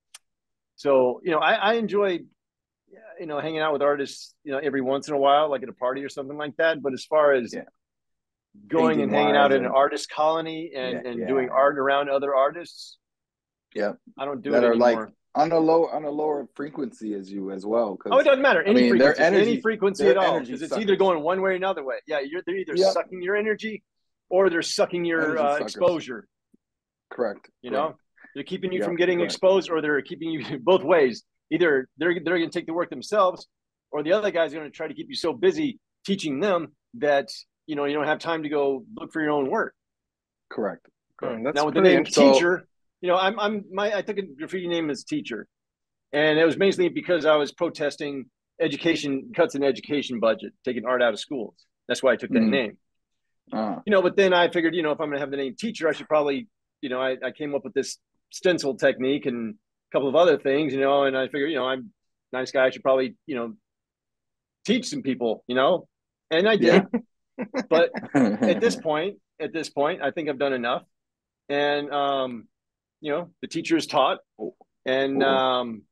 so, I enjoy, hanging out with artists, every once in a while, like at a party or something like that. But as far as yeah, going painting and hanging out wise, in an or artist colony yeah, and yeah, doing art around other artists, yeah, I don't do that it are like anymore. on a lower frequency as you as well, Oh, it because doesn't matter. I mean Any frequency at they're all, energy because it's either suckers. going one way or another way. Yeah, they're either Yep, sucking your energy or they're sucking your energy suckers. exposure. Correct, You correct. know, they're keeping you Yep, from getting correct. exposed, or they're keeping you both ways. Either they're going to take the work themselves, or the other guy's going to try to keep you so busy teaching them that you don't have time to go look for your own work. Correct, correct. That's Now with the pretty name interesting. So teacher, I took a graffiti name as teacher, and it was mainly because I was protesting education cuts in education budget, taking art out of schools. That's why I took that mm, name. uh, But then I figured, if I'm going to have the name teacher, I should probably, I came up with this stencil technique and a couple of other things, and I figured, I'm a nice guy. I should probably, teach some people, and I yeah. did. But at this point, I think I've done enough. And, the teacher is taught. And, Cool.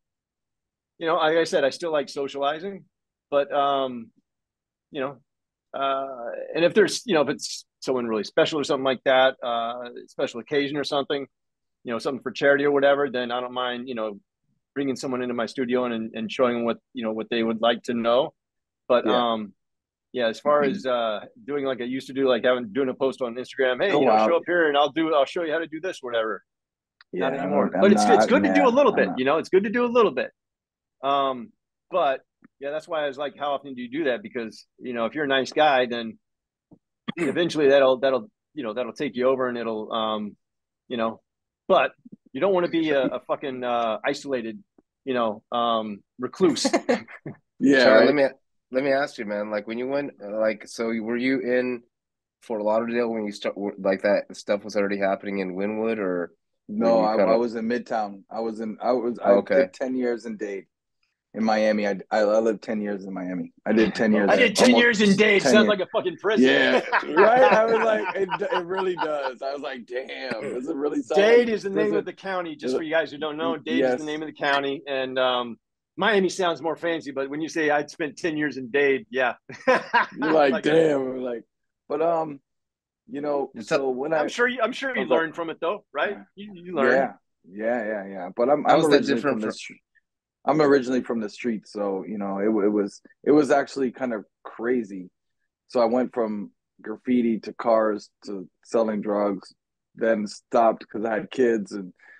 like I said, I still like socializing, but, you know, and if there's, if it's someone really special or something like that, special occasion or something, something for charity or whatever, then I don't mind, bringing someone into my studio and showing them what they would like to know. But, Yeah. yeah, as far as doing like I used to do, like doing a post on Instagram, hey, Go out. show up here and I'll show you how to do this, whatever. Yeah, Not anymore. I'm But it's not. good to do a Yeah, little I'm bit, not. it's good to do a little bit. But yeah, that's why I was like, how often do you do that? Because, if you're a nice guy, then eventually that'll take you over and it'll but you don't want to be a fucking isolated, recluse. Yeah, Charlie, right. let me ask you, man. Like when you went, so were you in Fort Lauderdale when you start like that stuff was already happening in Wynwood, or were No, you kind I of was in Midtown. I okay? did 10 years in Dade in Miami. I lived 10 years in Miami. I did 10 years, I did 10 almost years in Dade. 10 Sounds years. like a fucking prison. Yeah, right. I was like, it really does. I was like, damn, does it really sound like Dade is the name of prison? the county, Is just it? for you guys who don't know. Dade is the Yes. name of the county. And Miami sounds more fancy, but when you say I'd spent 10 years in Dade, yeah. You're like, Like, damn, like, but It's so when I'm sure oh, you go, learned from it though, right? You learned. yeah, yeah. But I'm how I'm was that originally different from from? this. I'm originally from the streets, so it was actually kind of crazy. So I went from graffiti to cars to selling drugs, then stopped because I had kids,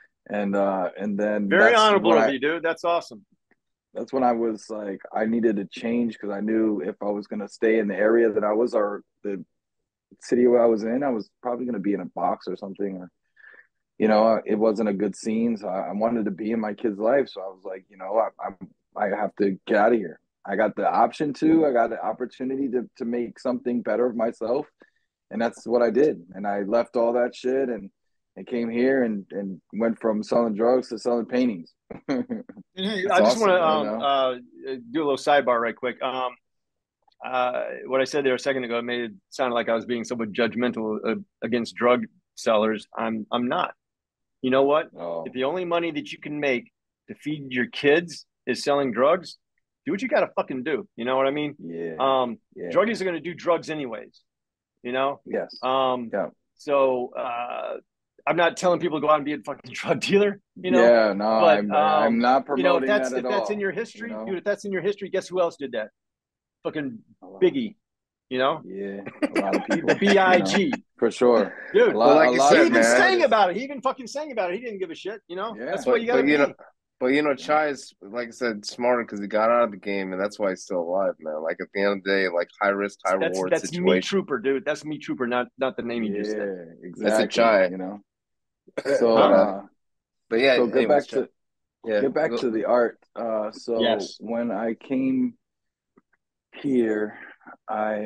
and then Very honorable of you, dude. That's awesome. that's when I was like I needed to change because I knew if I was gonna stay in the area that I was, or the city where I was in, I was probably gonna be in a box or something, it wasn't a good scene. So I wanted to be in my kid's life. So I was like, I have to get out of here. I got the option to, I got the opportunity to make something better of myself. And that's what I did. And I left all that shit and came here and went from selling drugs to selling paintings. Hey, It's I just want awesome, to do a little sidebar right quick. What I said there a second ago, it made it sound like I was being somewhat judgmental against drug sellers. I'm not. You know what? Oh, If the only money that you can make to feed your kids is selling drugs, do what you got to fucking do. You know what I mean? yeah, yeah, Druggies are going to do drugs anyways. You know. yes, Um, yeah, so I'm not telling people to go out and be a fucking drug dealer. You know, yeah. No, but I'm not if promoting that's that at in all. your history, dude, if that's in your history, guess who else did that? Fucking A lot, Biggie. You know, yeah, a lot of the people, Big, for sure. dude. Well, A like you lot He of said, even these man. sang artists, about it. He even fucking sang about it. He didn't give a shit. You know, yeah, that's what you got to But be. yeah, Chai is, like I said, smarter because he got out of the game, and that's why he's still alive, man. Like at the end of the day, like high risk, high reward That's me situation. trooper, dude. That's me trooper, not the name you just said. yeah, That's a exactly. Chai. So but Huh? but yeah. so Anyways, Chai. Yeah. get back to the art. So Yes. when I came here, I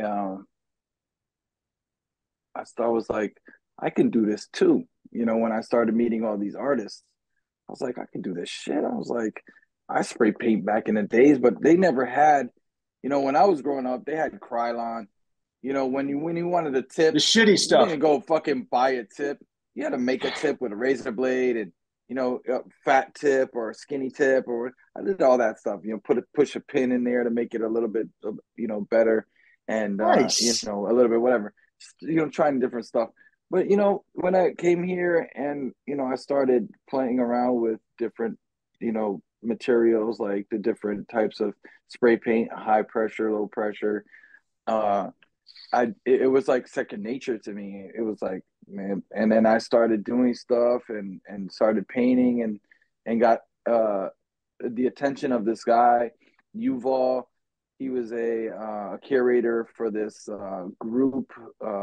was like, I can do this too. When I started meeting all these artists, I was like, I can do this shit. I was like, I spray paint back in the days, but they never had, when I was growing up, they had Krylon. When you wanted a The tip, shitty you stuff. didn't go fucking buy a tip. You had to make a tip with a razor blade and a fat tip or a skinny tip, or I did all that stuff. Push a pin in there to make it a little bit better, and Nice. a little bit whatever. Trying different stuff. But when I came here and I started playing around with different materials, like the different types of spray paint, high pressure, low pressure. Uh, it was like second nature to me. It was like, man, and then I started doing stuff and started painting and got the attention of this guy, Yuval. He was a curator for this group,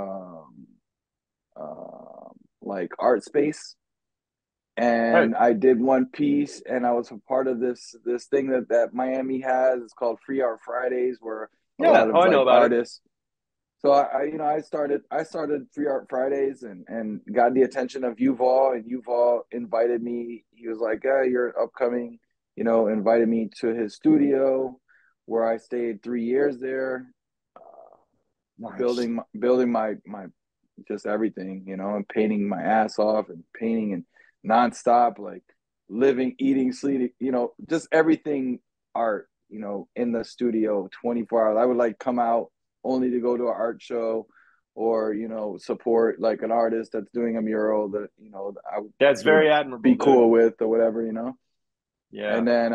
like art space, Right. and I did one piece, and I was a part of this thing that Miami has. It's called Free Art Fridays, where a Yeah. lot Oh, of I know like about it. artists. So I started Free Art Fridays and got the attention of Yuval, and Yuval invited me. He was like, "Yeah, you're upcoming," invited me to his studio, where I stayed 3 years there, uh, Nice. building my just everything, and painting my ass off and painting and nonstop, like living, eating, sleeping, just everything art, in the studio 24 hours. I would like come out only to go to an art show or, support like an artist that's doing a mural that, I That's would very admirable, be dude. cool with or whatever. Yeah. And then,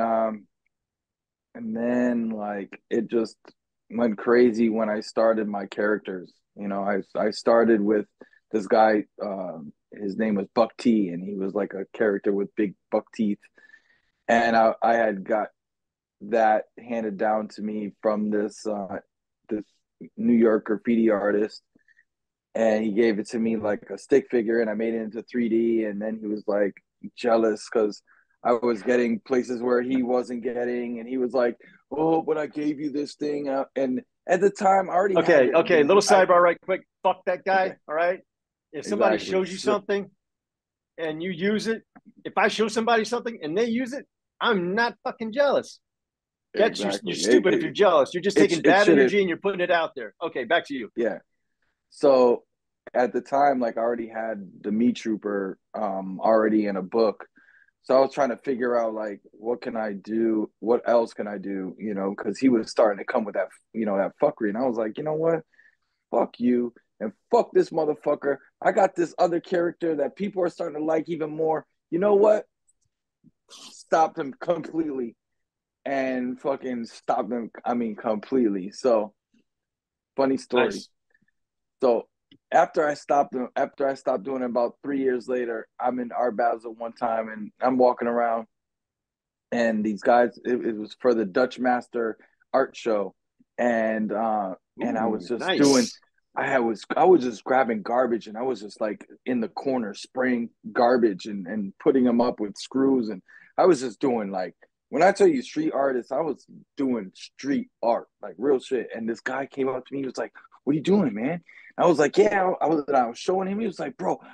like it just went crazy when I started my characters. I started with this guy. His name was Buck T, and he was like a character with big buck teeth. And I had got that handed down to me from this New York graffiti artist, and he gave it to me like a stick figure, and I made it into 3D. And then he was like jealous because I was getting places where he wasn't getting, and he was like, "Oh, but I gave you this thing," and at the time, I already had Okay. Okay. Little sidebar, right quick. Fuck that okay, guy. All right. If somebody exactly. shows you something and you use it, if I show somebody something and they use it, I'm not fucking jealous. You're Exactly. stupid if you're jealous. You're just taking It bad should have, energy and you're putting it out there. Okay, back to you. yeah. So at the time, like I already had the Mitrooper already in a book. So I was trying to figure out like what can I do? What else can I do? Because he was starting to come with that, that fuckery. And I was like, you know what? Fuck you and fuck this motherfucker. I got this other character that people are starting to like even more. You know what? Stopped him completely and fucking stopped him. I mean, completely. So funny story. Nice. So after I stopped doing it, about 3 years later, I'm in Art Basel one time, and I'm walking around, and these guys, it was for the Dutch Master art show, and I was Ooh, just doing nice. I was just grabbing garbage, and I was just like in the corner spraying garbage and putting them up with screws, and I was just doing like, when I tell you street artists, I was doing street art, like real shit. And this guy came up to me, he was like, "What are you doing, man?" I was like, "Yeah." I was showing him. He was like, "Bro,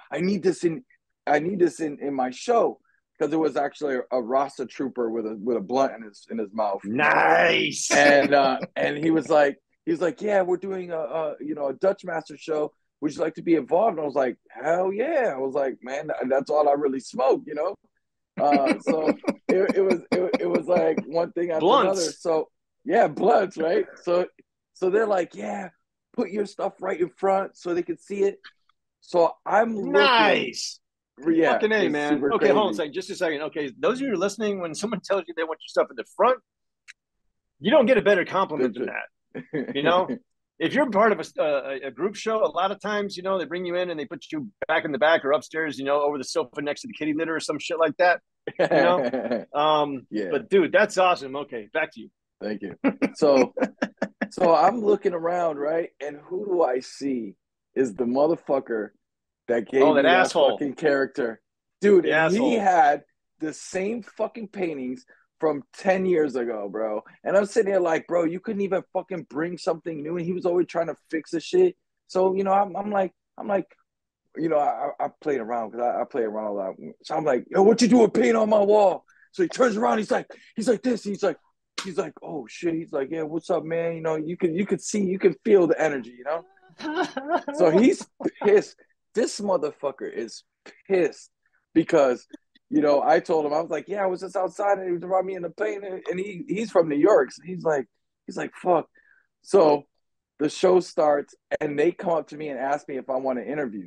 I need this in my show." Because it was actually a Rasta trooper with a blunt in his mouth. Nice. And he was like, "Yeah, we're doing a Dutch Master show. Would you like to be involved?" And I was like, "Hell yeah!" I was like, "Man, that's all I really smoke, you know." So it was like one thing after Blunts. another. So yeah, blunts, right? So they're like, "Yeah, put your stuff right in front so they can see it." So I'm looking. Nice. Yeah, Fucking A, man. super Okay, hold on a crazy. second. Just a second. Okay, those of you who are listening, when someone tells you they want your stuff in the front, you don't get a better compliment than that. You know, if you're part of a group show, a lot of times, you know, they bring you in and they put you back in the back or upstairs, you know, over the sofa next to the kitty litter or some shit like that. You know, Yeah. But dude, that's awesome. Okay, back to you. Thank you. So I'm looking around, right? And who do I see is the motherfucker that gave Oh, me that asshole. fucking character. Dude, The and he asshole. had the same fucking paintings from 10 years ago, bro. And I'm sitting there like, bro, you couldn't even fucking bring something new. And he was always trying to fix the shit. So, you know, I'm like, you know, I played around because I play around a lot. So I'm like, "Yo, what you doing paint on my wall?" So he turns around, he's like this, he's like, "Oh shit," he's like, "Yeah, what's up, man?" You know, you could see, you can feel the energy, you know. So he's pissed. This motherfucker is pissed because, you know, I told him, I was like, "Yeah, I was just outside and he was around me in the paint," and he's from New York, so he's like, "Fuck." So the show starts and they come up to me and ask me if I want to interview.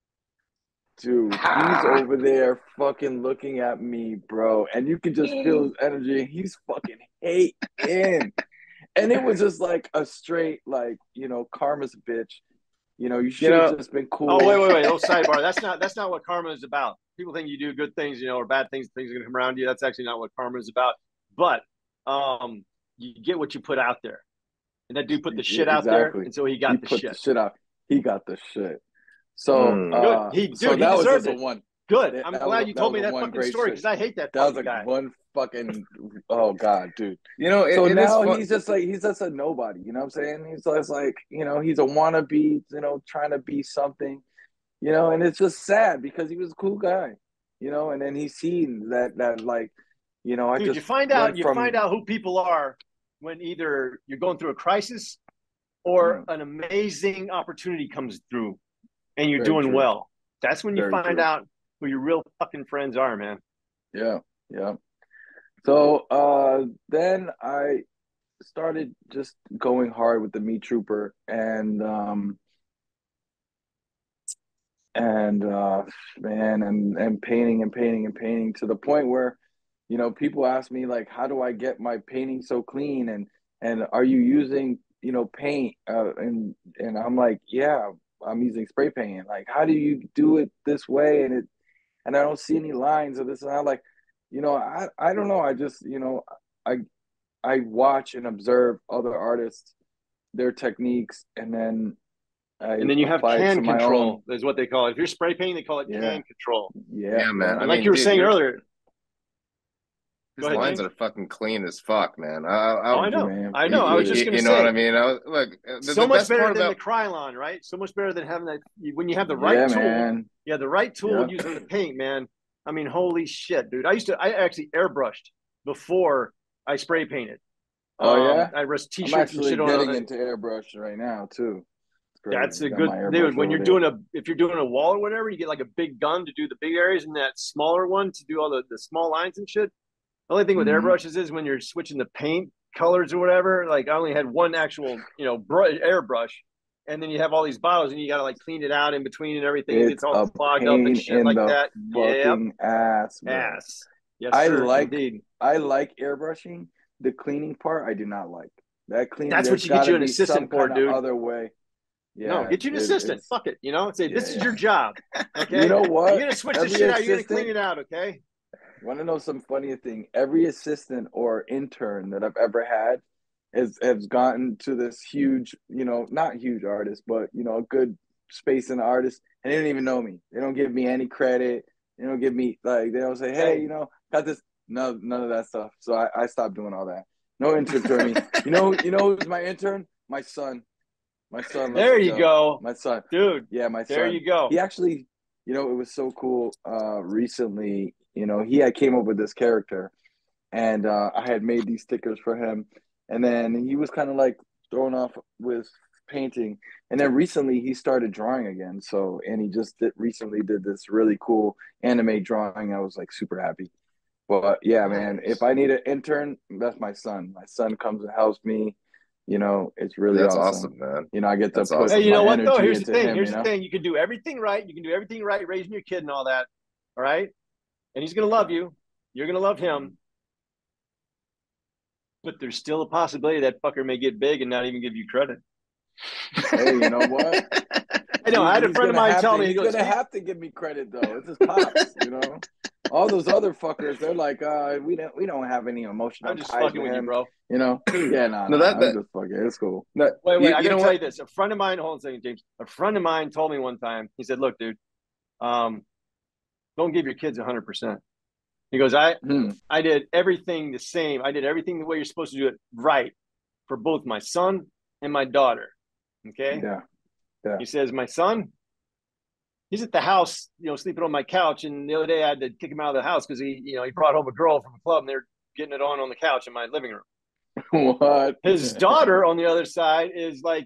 Dude, he's over there fucking looking at me, bro. And you can just feel his energy. He's fucking hating. And it was just like a straight, like, you know, karma's a bitch. You know, you should have just been cool. Oh, wait. Little sidebar. That's not what karma is about. People think you do good things, you know, or bad things, things are gonna come around you. That's actually not what karma is about. But you get what you put out there. And that dude put the shit out there, and so he got the put shit. the shit out. He got the shit. So good. He that was deserved just it. a one. Good. I'm glad you told me that fucking story because I hate that That was fucking like guy. one fucking, oh god, dude. You know, So it now is he's just a nobody. You know what I'm saying? He's just like, you know, he's a wannabe. You know, trying to be something. You know, and it's just sad because he was a cool guy. You know, and then he's seen that like, you know, I Dude, just you find out who people are when either you're going through a crisis or an amazing opportunity comes through and you're doing well. That's when you find out who your real fucking friends are, man. Yeah, yeah. So then I started just going hard with the Mitrooper and painting to the point where, you know, people ask me like, how do I get my painting so clean, and are you using, you know, paint, and I'm like, yeah, I'm using spray paint. Like, how do you do it this way? And I don't see any lines of this, and I'm like, you know, I don't know. I just, you know, I watch and observe other artists, their techniques, and then you have can control own. is what they call it. If you're spray painting, they call it can control. Yeah, man. And like you were saying earlier, his lines are fucking clean as fuck, man. I know. I was just gonna say, you know what I mean? Look, so much better than the Krylon, right? So much better than having that. When you have the right tool, you have the right tool using the paint, man. I mean, holy shit, dude! I actually airbrushed before I spray painted. Oh yeah, I rest t-shirts. I'm actually and shit getting on into airbrush right now too. That's a good dude. When you're doing if you're doing a wall or whatever, you get like a big gun to do the big areas, and that smaller one to do all the small lines and shit. The only thing with airbrushes is when you're switching the paint colors or whatever. Like I only had one actual, you know, airbrush, and then you have all these bottles, and you got to like clean it out in between and everything. It's all clogged up and shit like that. Fucking ass, bro. Ass. Yes, sir. Indeed. I like airbrushing. The cleaning part, I do not like. That cleaning. That's what you get you an assistant for, dude. Other way. Yeah, no, get you an assistant. Fuck it. You know, say this is your job. Okay. You know what? You're gonna switch the shit out. You're gonna clean it out. Okay. Want to know some funny thing? Every assistant or intern that I've ever had, has gotten to this huge, not huge artist, but a good space in the artist, and they don't even know me. They don't give me any credit. They don't give me like they don't say, hey, got this. No, none of that stuff. So I stopped doing all that. No interns for me. Who's my intern? My son. My son. There you go. My son. Dude. Yeah, my son. There you go. He actually, it was so cool. Recently, he had came up with this character, and I had made these stickers for him, and then he was kind of like thrown off with painting, and then recently he started drawing again. So, and he just recently did this really cool anime drawing. I was like super happy. But yeah, man, if I need an intern, that's my son. My son comes and helps me. It's really awesome, man. I get to That's put awesome. Hey, you know my what though? energy Here's the into thing. him. Here's the thing. You can do everything right. You can do everything right, raising your kid and all that. All right, and he's gonna love you. You're gonna love him. But there's still a possibility that fucker may get big and not even give you credit. Hey, you know what? I know. I had a friend of mine tell me, he's gonna have to give me credit though. It's his pops, All those other fuckers, they're like, we don't have any emotional. I'm just fucking with you, bro. Yeah, I'm just fucking. It's cool. Wait, I gotta tell you this. A friend of mine, hold on a second, James. A friend of mine told me one time. He said, "Look, dude, don't give your kids 100%." He goes, I did everything the same. I did everything the way you're supposed to do it right for both my son and my daughter. Okay. Yeah. He says, my son, he's at the house, sleeping on my couch. And the other day I had to kick him out of the house because he brought home a girl from a club and they're getting it on the couch in my living room. What? His daughter on the other side is like,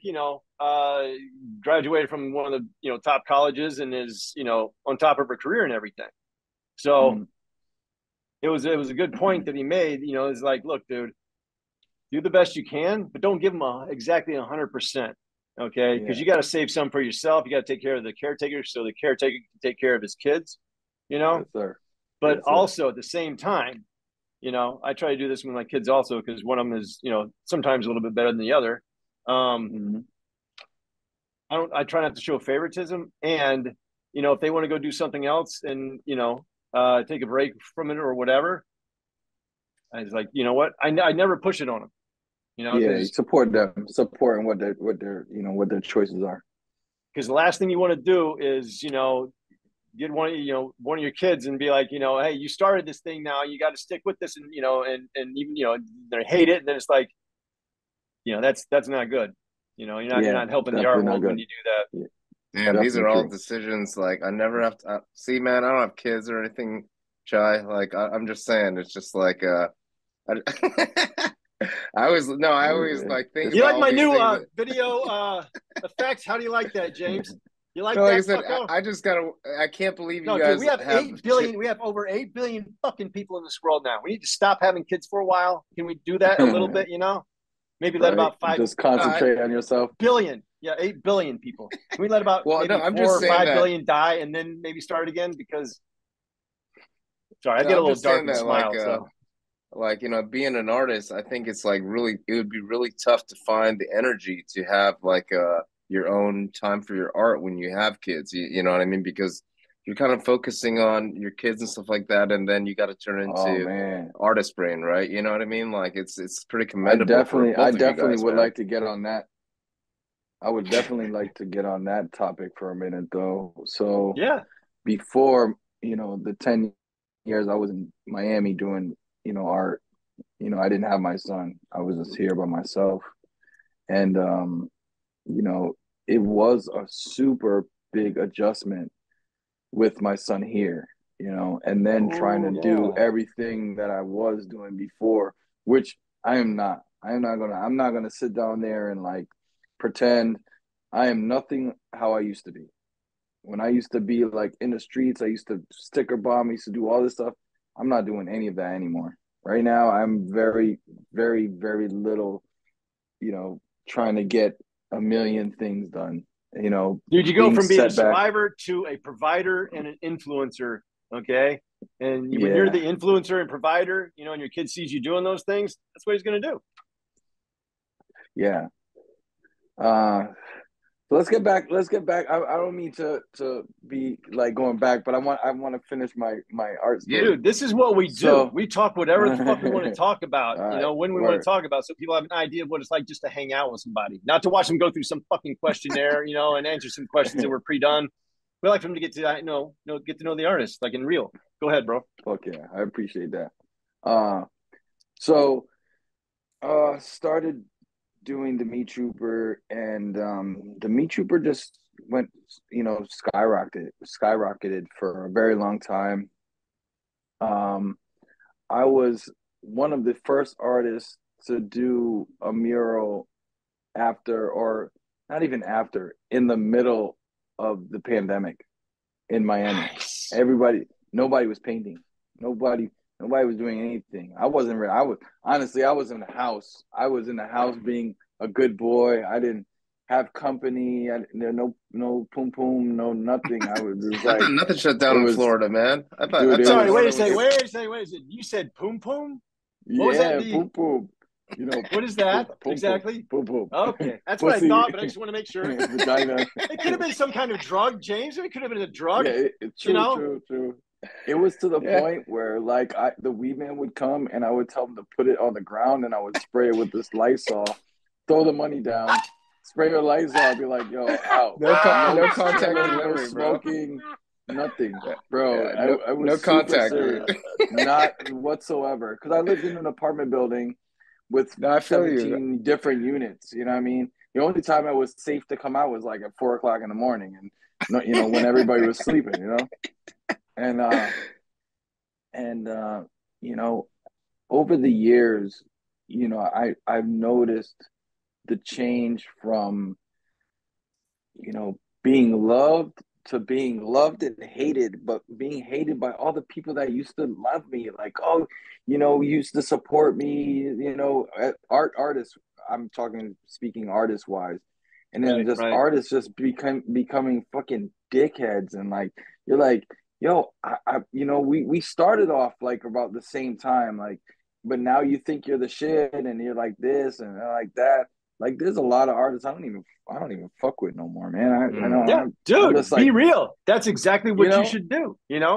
graduated from one of the, top colleges and is, on top of her career and everything. So it was a good point that he made, it's like, look, dude, do the best you can, but don't give them exactly 100%. Okay. Because you got to save some for yourself. You got to take care of the caretaker so the caretaker can take care of his kids, Yes, sir. But Yes, sir. also at the same time, I try to do this with my kids also because one of them is, sometimes a little bit better than the other. I try not to show favoritism. And, if they want to go do something else and, take a break from it or whatever, I was like, you know what? I never push it on them. You support them, supporting what their choices are. Because the last thing you want to do is, get one of your kids and be like, hey, you started this thing now, you got to stick with this, and and even they hate it, and then it's like, that's not good. You're not helping the art world when you do that. Yeah, these are all decisions. Like I never have to see, man. I don't have kids or anything, Chai. Like I'm just saying, it's just like I always like think. You like my new video effects? How do you like that, James? You like that? Like I said, I just gotta. I can't believe you guys. Dude, we have 8 billion. We have over 8 billion fucking people in this world now. We need to stop having kids for a while. Can we do that a little bit? Maybe let about 5. Just concentrate on yourself. Billion. Yeah, 8 billion people. Can we let about I'm 4 just or 5 that. billion die and then maybe start again? Because sorry, I get a little dark and smile. Being an artist, I think it's like it would be really tough to find the energy to have like your own time for your art when you have kids. You know what I mean? Because you're kind of focusing on your kids and stuff like that, and then you got to turn into artist brain, right? You know what I mean? Like it's pretty commendable. I definitely would like to get on that. I would definitely like to get on that topic for a minute, though. So before the 10 years I was in Miami doing art, I didn't have my son. I was just here by myself, and it was a super big adjustment with my son here, and then trying to do everything that I was doing before, which I am not. I'm not gonna sit down there and like pretend I am nothing how I used to be. When I used to be like in the streets, I used to sticker bomb, I used to do all this stuff. I'm not doing any of that anymore. Right now, I'm very, very, very little, trying to get a million things done. Dude, you go from being a survivor to a provider and an influencer, okay? And when you're the influencer and provider, and your kid sees you doing those things, that's what he's going to do. Yeah. So let's get back. Let's get back. I don't mean to be like going back, but I want to finish my art story. Dude, this is what we do. So- We talk whatever the fuck we want to talk about, All you know, right, when we want word. to talk about, so people have an idea of what it's like just to hang out with somebody, not to watch them go through some fucking questionnaire, you know, and answer some questions that were pre-done. We like for them to get to get to know the artist, like in real. Go ahead, bro. Fuck yeah, I appreciate that. So started doing the Mitrooper, and the Mitrooper just went, skyrocketed for a very long time. I was one of the first artists to do a mural after, or not even after, in the middle of the pandemic in Miami. Nice. Nobody was painting. Nobody was doing anything. I wasn't ready. I was in the house. I was in the house being a good boy. I didn't have company. No poom poom, no nothing. I was just like, nothing shut down in Florida, man. I thought. Dude, Sorry, wait a Florida second. Wait a second. You said poom poom? yeah, was that? poom poom. You know, What is that poom, exactly? Poom poom. Okay, that's what I Pussy. thought, but I just want to make sure. Vagina. It could have been some kind of drug, James. It could have been a drug. Yeah, it's true, you know? true. It was to the Yeah. point where, like, the weed man would come and I would tell him to put it on the ground, and I would spray it with this Lysol, throw the money down, spray the Lysol, I'd be like, yo, out. No contact no delivery, bro. smoking, nothing, bro. Yeah, I was no super contact, serious. dude. Not whatsoever. Because I lived in an apartment building with No, I feel you. 17 different units. You know what I mean? The only time it was safe to come out was like at 4 o'clock in the morning, and when everybody was sleeping. And over the years, I've noticed the change from being loved to being loved and hated, but being hated by all the people that used to love me, like, oh, used to support me, artists. I'm speaking artist wise, and then Right. artists just becoming fucking dickheads, and like you're like, yo, we started off like about the same time, like, but now you think you're the shit, and you're like this and like that. Like, there's a lot of artists I don't even fuck with no more, man. I know. Yeah, dude, just be real. That's exactly what You know? you should do.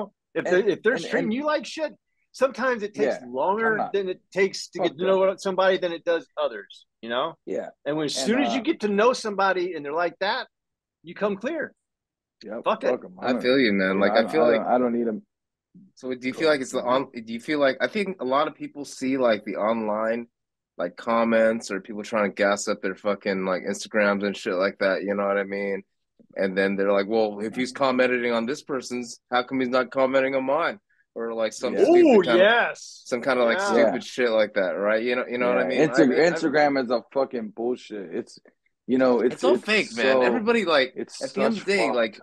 If they're treating you like shit, sometimes it takes Yeah, longer than it takes to Fuck get to know somebody than it does others. Yeah. And as soon as you get to know somebody and they're like that, you come clear. Yep. Fuck it. 'em. I feel you, man. Like, I feel like. I don't need them. So do you feel like it's do you feel like, I think a lot of people see like the online like comments or people trying to gas up their fucking like Instagrams and shit like that, you know what I mean? And then they're like, well, if he's commenting on this person's, how come he's not commenting on mine? Or like some stupid kind of, some kind of like stupid shit like that, right? You know what I mean? Instagram is a fucking bullshit. It's it's all fake, man. Everybody like at the end of the day, like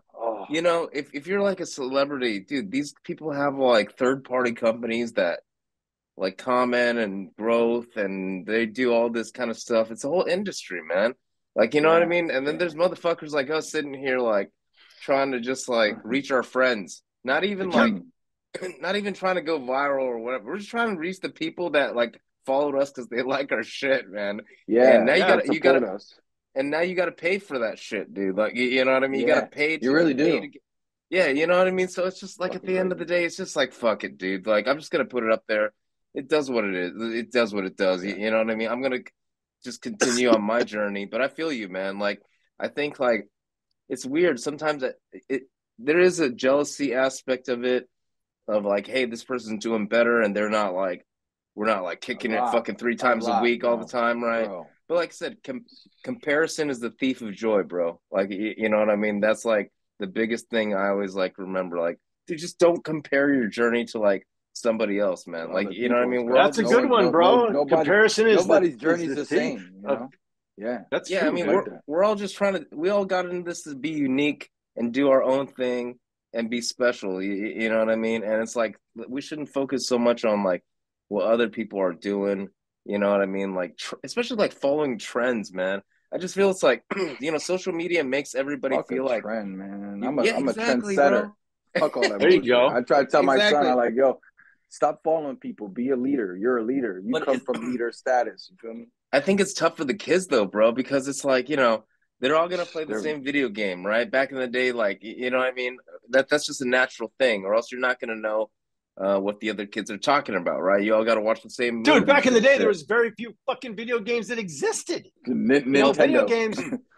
if you're like a celebrity, dude, these people have like third party companies that like comment and growth, and they do all this kind of stuff. It's a whole industry, man. Like, you know what I mean? And then there's motherfuckers like us sitting here like trying to just like reach our friends. Not even like not even trying to go viral or whatever. We're just trying to reach the people that like followed us because they like our shit, man. Yeah. And now you gotta us. And now you gotta pay for that shit, dude. Like, you know what I mean? You gotta pay. You really do. Yeah, you know what I mean? So it's just like at the end of the day, it's just like, fuck it, dude. Like, I'm just gonna put it up there. It does what it is. It does what it does. You know what I mean? I'm gonna just continue on my journey. But I feel you, man. Like, I think like it's weird sometimes that there is a jealousy aspect of it, of like, hey, this person's doing better, and we're not like kicking it fucking 3 times a week all the time, right? Bro. But like I said, comparison is the thief of joy, bro. Like, you know what I mean? That's like the biggest thing I always like remember. Like, dude, just don't compare your journey to like somebody else, man. Like, you know what I mean? That's a good one, bro. Comparison is nobody's journey is the same. Yeah, that's true. I mean, we're all just trying to. We all got into this to be unique and do our own thing and be special. You know what I mean? And it's like we shouldn't focus so much on like what other people are doing. You know what I mean? Like, especially like following trends, man. I just feel it's like, social media makes everybody feel like trend, man. I'm a exactly, trendsetter. bro. Fuck all that. There you go. I try to tell my son, I'm like, yo, stop following people. Be a leader. You're a leader. You come from leader status. You feel me? I think it's tough for the kids though, bro, because it's like, they're all gonna play the same video game, right? Back in the day, like you know what I mean? That's just a natural thing, or else you're not gonna know what the other kids are talking about, right? You all gotta watch the same Dude, back in the day, shit. there was very few fucking video games that existed. Nintendo. You know, video games,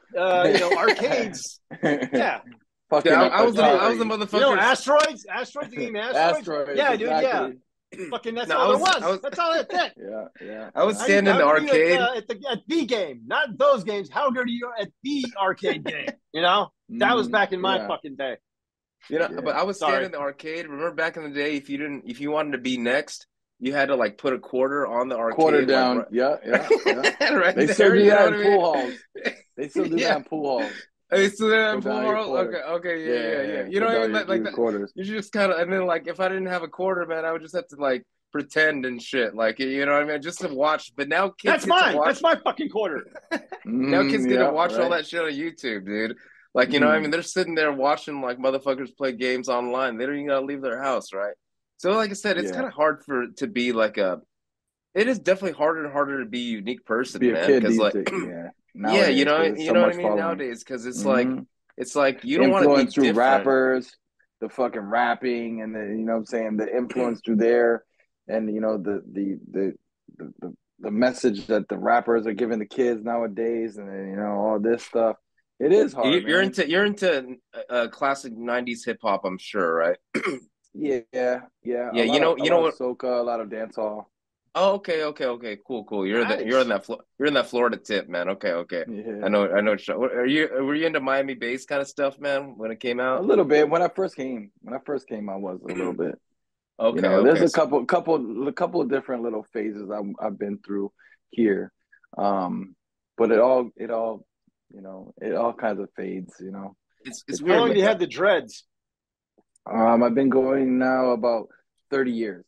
arcades. Yeah. Fucking I was the motherfucker. You know, Asteroids, the game Asteroids. Yeah, exactly. dude, yeah. Fucking that's all there was. That's all that's it. Yeah. I was standing in the arcade at the game, not those games. How good are you at the arcade game? You know, that was back in my fucking day. You know, but I was standing in the arcade. Remember back in the day, if you wanted to be next, you had to like put a quarter on the arcade. Quarter down. Like, yeah. Right they still do that in pool halls. They still do that in pool halls. They still do that in pool halls? Okay, yeah. You know what I mean? Like that, quarters. You just kind of, and then like if I didn't have a quarter, man, I would just have to like pretend and shit. Like, you know what I mean? Just to watch. But now kids That's mine. That's my fucking quarter. Now kids get to watch all that shit on YouTube, dude. Like, you know what I mean? They're sitting there watching like motherfuckers play games online. They don't even gotta leave their house, right? So like I said, it's kind of hard to be like it is definitely harder and harder to be a unique person, man. Because like nowadays, you know what I mean nowadays, because it's like you don't want to be influence through different. rappers, the fucking rapping, and the you know what I'm saying, the influence through there, and you know the message that the rappers are giving the kids nowadays, and you know all this stuff. It is hard. You're into classic '90s hip hop, I'm sure, right? Yeah. You know what? Soca, a lot of dancehall. Oh, okay, cool. You're in that Florida tip, man. Okay. Yeah. I know. Were you into Miami bass kind of stuff, man? When it came out, a little bit. When I first came, I was a little bit. Okay. You know, there's a couple of different little phases I've been through here, but it all you know, it all kinds of fades. You know, it's weird. How long do you have the dreads? I've been going now about 30 years.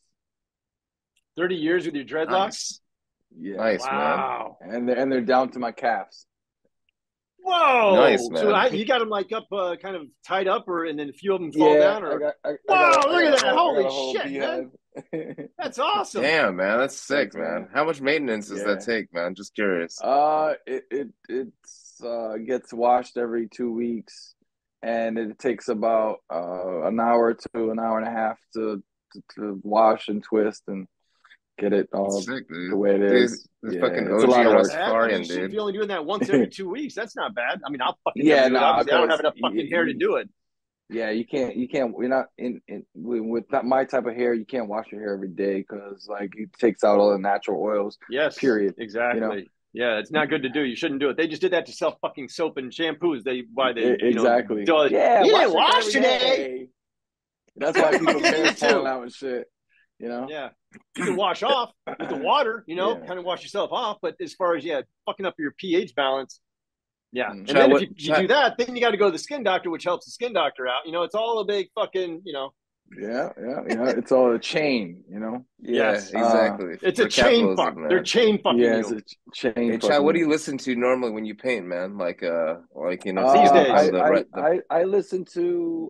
30 years with your dreadlocks? Nice. Yeah. Nice, wow. Man. And they're down to my calves. Whoa. Nice, man. So you got them like up, kind of tied up, and then a few of them fall down? Or... Wow, look at that. Holy shit, man. That's awesome. Damn, man. That's sick, man. How much maintenance does that take, man? Just curious. It gets washed every 2 weeks, and it takes about an hour to an hour and a half to wash and twist and get it all sick, the way it is. It's fucking it's a lot of work. dude. If you're only doing that once every 2 weeks, that's not bad. I mean, I'll fucking I don't have enough fucking hair to do it. Yeah, you can't. We're not with not my type of hair. You can't wash your hair every day because like it takes out all the natural oils. Yes, period. Exactly. You know? Yeah, it's not good to do. You shouldn't do it. They just did that to sell fucking soap and shampoos. Exactly. Yeah, you didn't wash today. That's why people's hair falling out and shit. You know? Yeah. You can wash off with the water, you know, kind of wash yourself off. But as far as, fucking up your pH balance, And then if you do that, then you got to go to the skin doctor, which helps the skin doctor out. You know, it's all a big fucking, Yeah. It's all a chain, you know? Yes, exactly. It's a chain fuck. They're chain fucking you. It's a chain Hey, Chad, what do you listen to normally when you paint, man? Like you know, these days. I listen to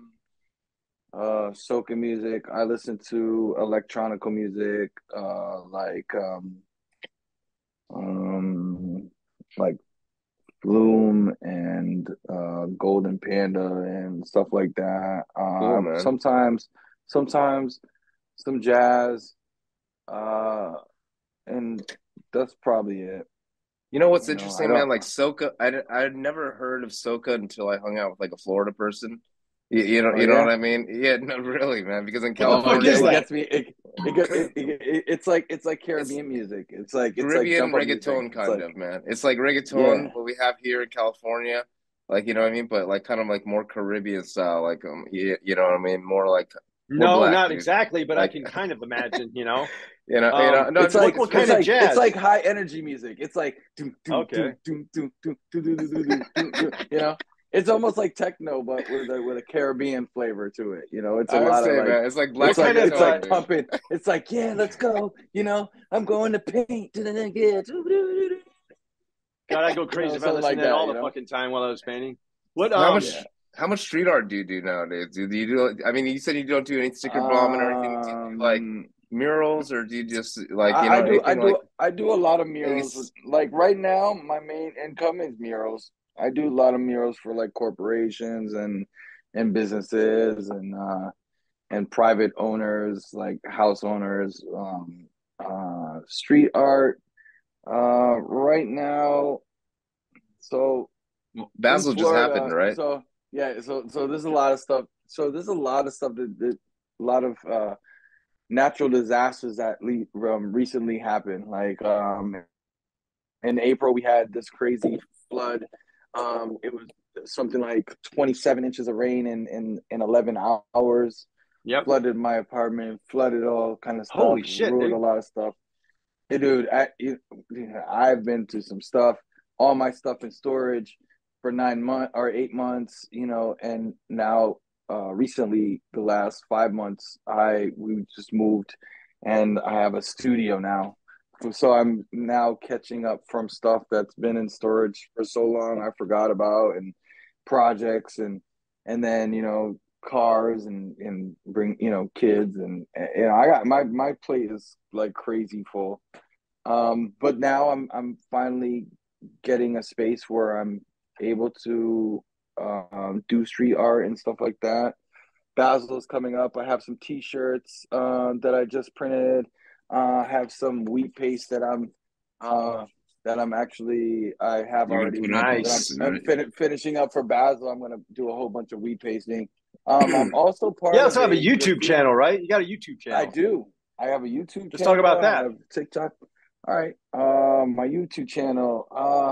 soca music. I listen to electronical music, like Bloom and Golden Panda and stuff like that. Cool, man. Sometimes some jazz, and that's probably it. You know what's interesting, man? Like soca, I'd never heard of soca until I hung out with like a Florida person. You know what I mean? Yeah, no, really, man. Because in California, it's like Caribbean music. It's like Caribbean reggaeton kind of, man. It's like reggaeton, what we have here in California. Like, you know what I mean? But like kind of like more Caribbean style, like you know what I mean? More like no, not exactly, but like, I can kind of imagine, you know. No, it's like what kind of jazz? It's like high energy music. It's like doom, doom, doom, doom, doom, doom, doom, doom, you know. It's almost like techno, but with a Caribbean flavor to it. You know, it's a lot of like, man. It's like black. It's like pumping. It's like, yeah, let's go. You know, I'm going to paint. God, I go crazy if I listen to that all the fucking time while I was painting. What? How much street art do you do nowadays? Do you do? I mean, you said you don't do any sticker bombing or anything. Do you do like murals, or do you just like you know? I do a lot of murals. Like right now, my main income is murals. I do a lot of murals for like corporations and businesses and private owners, like house owners, street art. Right now, so in Basel just happened, Florida, right? so yeah, so there's a lot of stuff. So there's a lot of stuff that a lot of natural disasters that recently happened. Like in April, we had this crazy flood. It was something like 27 inches of rain in 11 hours. Yep. Flooded my apartment, flooded all kind of stuff, Holy shit, ruined a dude. lot of stuff. Hey, dude, I've been through some stuff. All my stuff in storage for 9 months or 8 months, and now recently the last 5 months, we just moved, and I have a studio now. So I'm now catching up from stuff that's been in storage for so long I forgot about, and projects, and then cars and bring kids, and I got my plate is like crazy full. But now I'm finally getting a space where I'm able to do street art and stuff like that. Basil's coming up. I have some T-shirts that I just printed. I have some wheat paste that I'm actually I have You're gonna already put it up on that Nice. I'm finishing up for Basel. I'm gonna do a whole bunch of wheat pasting. I'm also You part of also have a a YouTube graffiti. channel, right? You got a YouTube I channel. do. I have a YouTube Let's talk channel. about I that. have TikTok. All right. My YouTube channel.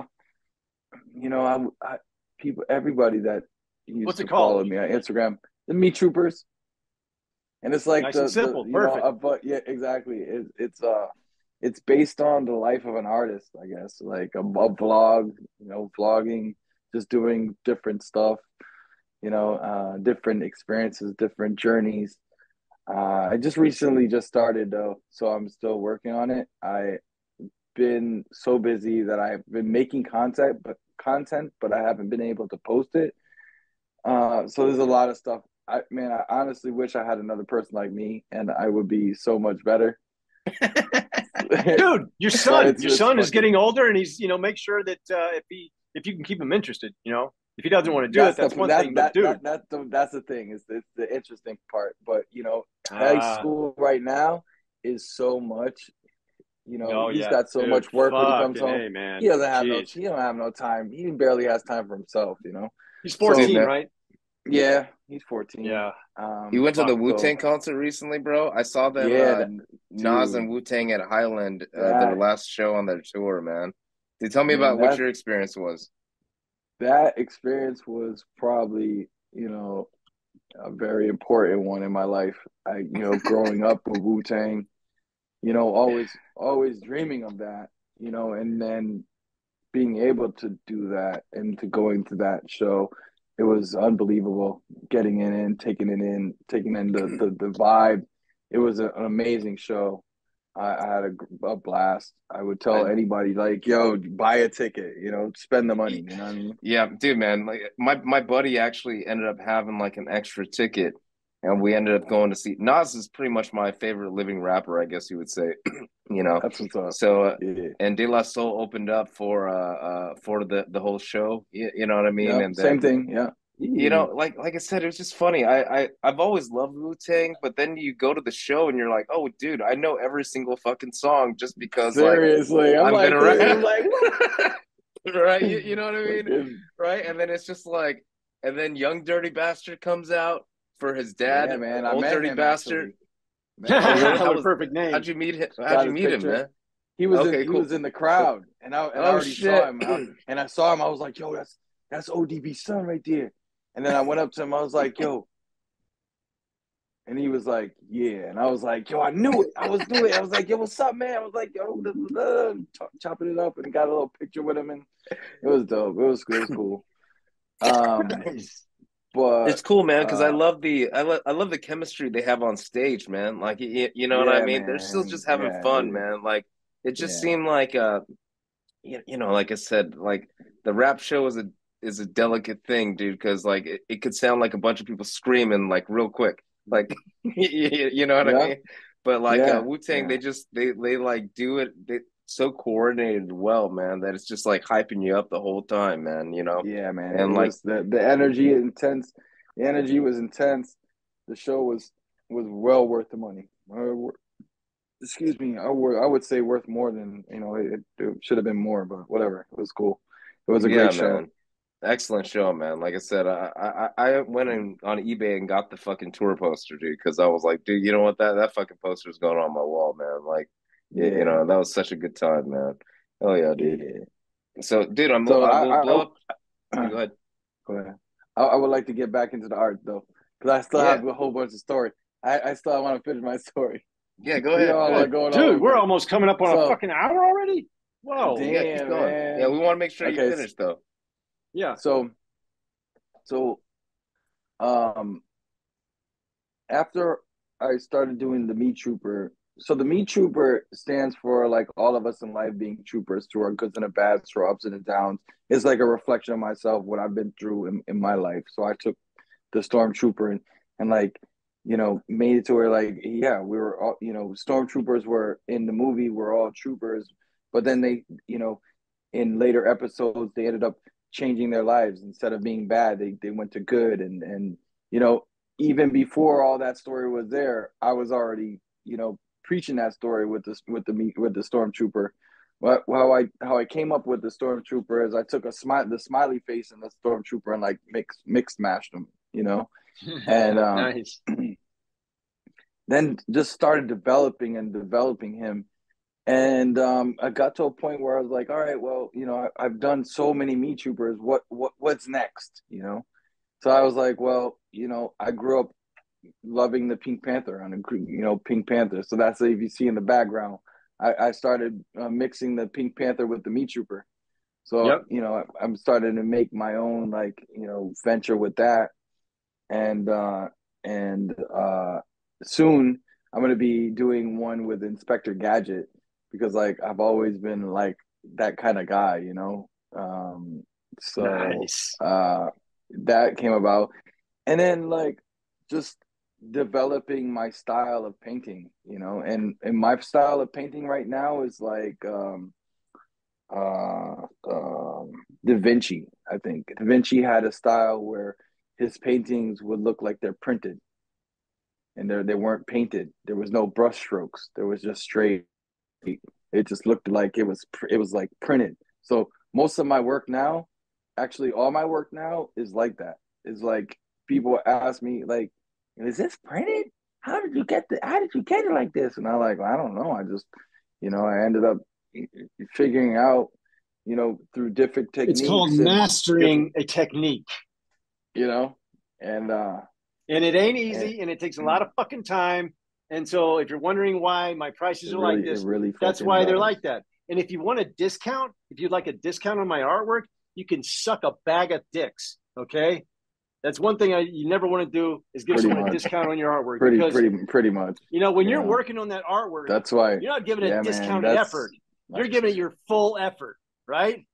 I people, everybody that used What's to it called? follow me on Instagram, the Mitroopers, and it's like Nice and the simple. Perfect. but yeah, exactly. It's based on the life of an artist, I guess, like a vlog, vlogging, just doing different stuff, different experiences, different journeys. I just recently just started though, so I'm still working on it. I been so busy that I've been making content, but I haven't been able to post it. So there's a lot of stuff. I honestly wish I had another person like me, and I would be so much better. Dude, your But son, it's your just son is fucking. getting older, and he's make sure that if you can keep him interested, if he doesn't want to do it, That's the that's one that thing. But that dude, that's the thing is it's the interesting part. But high ah, school right now is so much. oh He's yeah, got so dude, much work when he comes fucking home. a He man, doesn't have no. jeez, He don't have no time. He barely has time for himself. he's So Dude, 14, man, right? yeah, he's 14. Yeah, you went to the fuck, Wu Tang So concert recently, bro. I saw them, yeah, Nas and dude, Wu Tang at Highland, their that last show on their tour, man. Dude, tell me man, about what your experience was. that experience was probably a very important one in my life. Growing up with Wu Tang, always dreaming of that, and then being able to do that and to going to that show, it was unbelievable. Getting in, taking in the vibe. It was an amazing show. I had a blast. I would tell I, anybody like, "Yo, buy a ticket. Spend the money." You know what I mean? yeah, dude, man. Like my buddy actually ended up having like an extra ticket, and we ended up going to see Nas is pretty much my favorite living rapper, I guess you would say. you know. That's what's up. So Yeah. and De La Soul opened up for the whole show. You know what I mean? Yep. And then Same thing. Yeah. like I said, it was just funny. I've always loved Wu Tang, but then you go to the show and you're like, oh, dude, I know every single fucking song just because like Seriously, I'm I've been like, around. I'm like, what? Right? You know what I mean? Fucking, Right? And then it's just like, and then Young Dirty Bastard comes out for his yeah, dad, man. I Old met Dirty him Bastard. actually. Met Oh, him. really? what a perfect name. How'd you meet him? How'd Got you his meet him, picture. man? He was in Okay, he cool. was in the crowd, and I Oh already saw shit. him, and I saw him. I was like, yo, that's ODB's son right there. And then I went up to him. I was like, yo, and he was like, yeah. And I was like, yo, I knew it. I was doing it. I was like, yo, what's up, man? I was like, yo, chopping it up, and got a little picture with him, and it was dope. It was cool. Um, It's but cool, man, because I love the chemistry they have on stage, man. Like you know what I yeah, mean? They're still man, just having yeah, fun, dude, man. Like it just yeah, seemed like like I said, like the rap show is a delicate thing, dude, because like it could sound like a bunch of people screaming like real quick. Like you know what I yeah, mean? But like yeah, Wu-Tang, yeah. they like do it. so coordinated well, man, that it's just like hyping you up the whole time, man, you know? Yeah, man. It And like, was the energy intense. The energy was intense. The show was well worth the money. Excuse me. I would say worth more than it should have been more, but whatever. It was cool. It was a yeah, great show. man. Excellent show, man. Like I said, I went on eBay and got the fucking tour poster, dude, because I was like, dude, you know what? That fucking poster is going on my wall, man. Like, you Yeah, know, that was such a good time, man. Oh yeah, dude. yeah. So, dude, So we'll blow up. I You go ahead. go ahead. I would like to get back into the art though, because I still Yeah, have a whole bunch of story. I still want to finish my story. yeah, go We ahead. all Go like ahead. going all Dude, over the we're place. almost coming up on a So fucking hour already. Whoa. Yeah, keep damn, going. Yeah, we man. want to make sure you Okay, finish though. Yeah. so so um after I started doing the Meat Trooper, so the Meat Trooper stands for like all of us in life being troopers through our goods and the bads, through our ups and the downs. It's like a reflection of myself, what I've been through in my life. So I took the stormtrooper and like made it to where like yeah we were all stormtroopers were in the movie, we're all troopers, but then they in later episodes they ended up changing their lives. Instead of being bad, they went to good, and you know even before all that story was there, I was already preaching that story with the stormtrooper. But how I came up with the stormtrooper is I took the smiley face and the stormtrooper and like mix matched them, and Nice. then just started developing him. And I got to a point where I was like, all right, well, I've done so many Meat Troopers. What's next? So I was like, well, I grew up loving the Pink Panther on Pink Panther. So that's if you see in the background, I started mixing the Pink Panther with the Meat Trooper. So Yep. I'm starting to make my own like venture with that, and soon I'm gonna be doing one with Inspector Gadget, because like I've always been like that kind of guy. So Nice. that came about, and then like just developing my style of painting, and my style of painting right now is like uh, um, Da Vinci. I think Da Vinci had a style where his paintings would look like they're printed, and they weren't painted. There was no brush strokes. There was just straight. It just looked like it was like printed. So most of my work now, actually all my work now is like that. Is like people ask me like, "Is this printed? How did you get it like this?" And I'm like, well, I don't know. I just, I ended up figuring out, through different It's called techniques and different, mastering a technique. you know, and And it ain't and easy and it takes a lot of fucking time. And so if you're wondering why my prices are like it this, really that's fucking why they're does. like that. And if you want a discount, if you'd like a discount on my artwork, you can suck a bag of dicks. Okay. That's one thing you never want to do is give Pretty someone a much, discount on your artwork, because pretty much. when You you're know, working on that artwork, that's why. you're not giving a Yeah, man. discounted effort. You're giving it your full effort, right?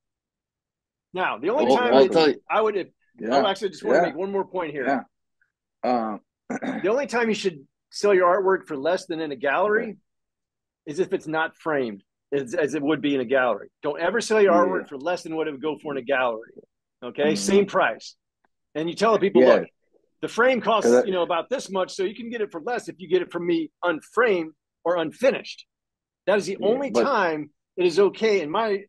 Now, the only time Well, I'll that tell you. I would, Yeah, actually just want to yeah, make one more point here. yeah. The only time you should sell your artwork for less than in a gallery Okay. is if it's not framed, as it would be in a gallery. Don't ever sell your Yeah. artwork for less than what it would go for in a gallery. Okay, Mm-hmm. same price. And you tell the people, Yeah. look, the frame costs Cause about this much, so you can get it for less if you get it from me unframed or unfinished. That is the only but time it is okay, in my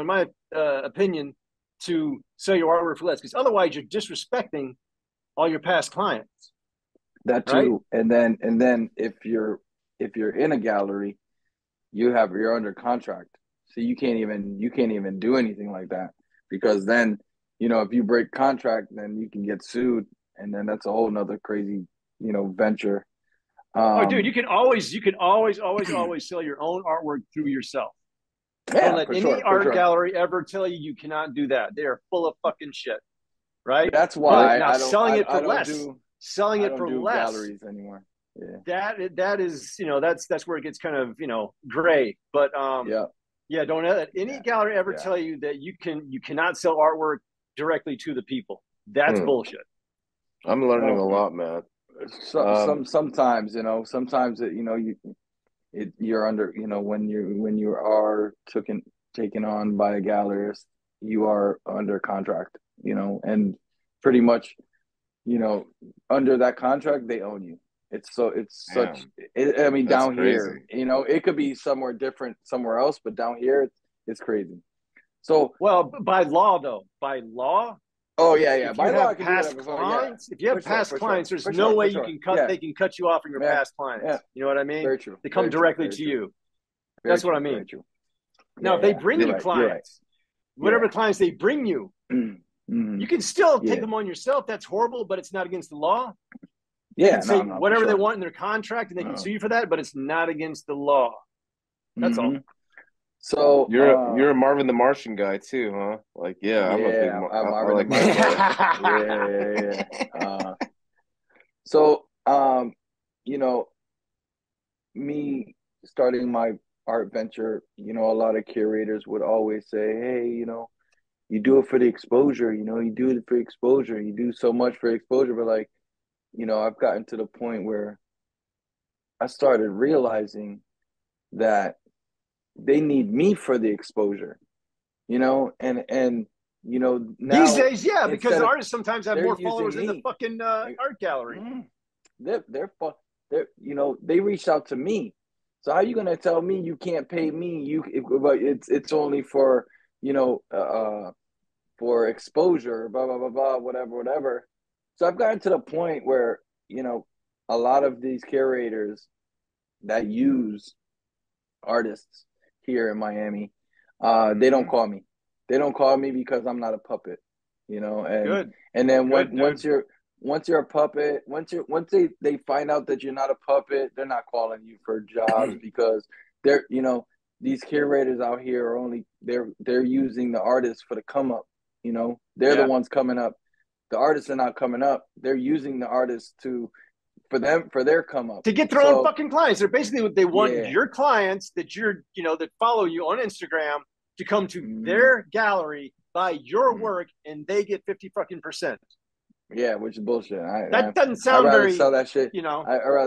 opinion, to sell your artwork for less, because otherwise you're disrespecting all your past clients, that right? too. And then if you're in a gallery, you're under contract, so you can't even do anything like that, because then if you break contract, then you can get sued, and then that's a whole nother crazy venture. Oh, dude, you can always sell your own artwork through yourself. Don't Yeah, let for any sure, for art sure. gallery ever tell you cannot do that. They are full of fucking shit, right? That's But why now I don't selling it I for don't less, do selling I it don't for do less, galleries anymore. Yeah, that is that's where it gets kind of gray. But yeah, yeah, don't let any yeah, gallery ever yeah. tell you that you cannot sell artwork directly to the people. That's Hmm, bullshit. I'm learning a Well, lot, man. sometimes sometimes you you're under, when you are taken on by a gallerist, you are under contract, and pretty much, under that contract, they own you. It's Damn, such, I mean, that's down crazy. here, it could be somewhere different somewhere else, but down here, it's crazy. So, Well, by law though, by law, oh yeah, yeah. if you By law, I have can do past whatever. Yeah, clients, if you have for sure, past for sure, clients, there's for no sure, way for you sure. can cut. Yeah, They can cut you off from your yeah, past clients. yeah. You know what I mean? Very true. They come Very true. directly Very to true. you. Very That's what true. I mean. Very true. Now, Yeah, if they yeah. bring You're you right. You're right. clients, whatever Yeah. clients they bring you, Mhm. you can still take Yeah. them on yourself. That's horrible, but it's not against the law. They Yeah. can say No, for whatever they sure. want in their contract, and they can No. sue you for that, but it's not against the law. That's all. Mhm. So, You're a Marvin the Martian guy too, huh? Like, yeah, I'm a big. yeah, I'm I Marvin the like Martian. Marvin. Yeah. So, me starting my art venture, a lot of curators would always say, "Hey, you do it for the exposure. You do it for exposure. You do so much for exposure." But like, I've gotten to the point where I started realizing that they need me for the exposure, and These now days, yeah, because instead of artists sometimes have they're more using followers than the me. fucking art gallery. Mm, they reached out to me. So how you gonna tell me you can't pay me? But it's only for for exposure, blah blah blah blah, whatever whatever. So I've gotten to the point where a lot of these curators that use artists here in Miami, they don't call me. They don't call me because I'm not a puppet, and Good. and then Good, once you're a puppet, once they find out that you're not a puppet, they're not calling you for jobs because they're these curators out here are only they're using the artists for the come up, they're the Yeah. ones coming up. The artists are not coming up. They're using the artists for their come up To get their own fucking clients. They're basically what they want Yeah. your clients that that follow you on Instagram to come to their gallery, buy your work, and they get 50 fucking percent. Yeah, which is bullshit. That doesn't I'd sound rather very, sell that shit. you know. I'd rather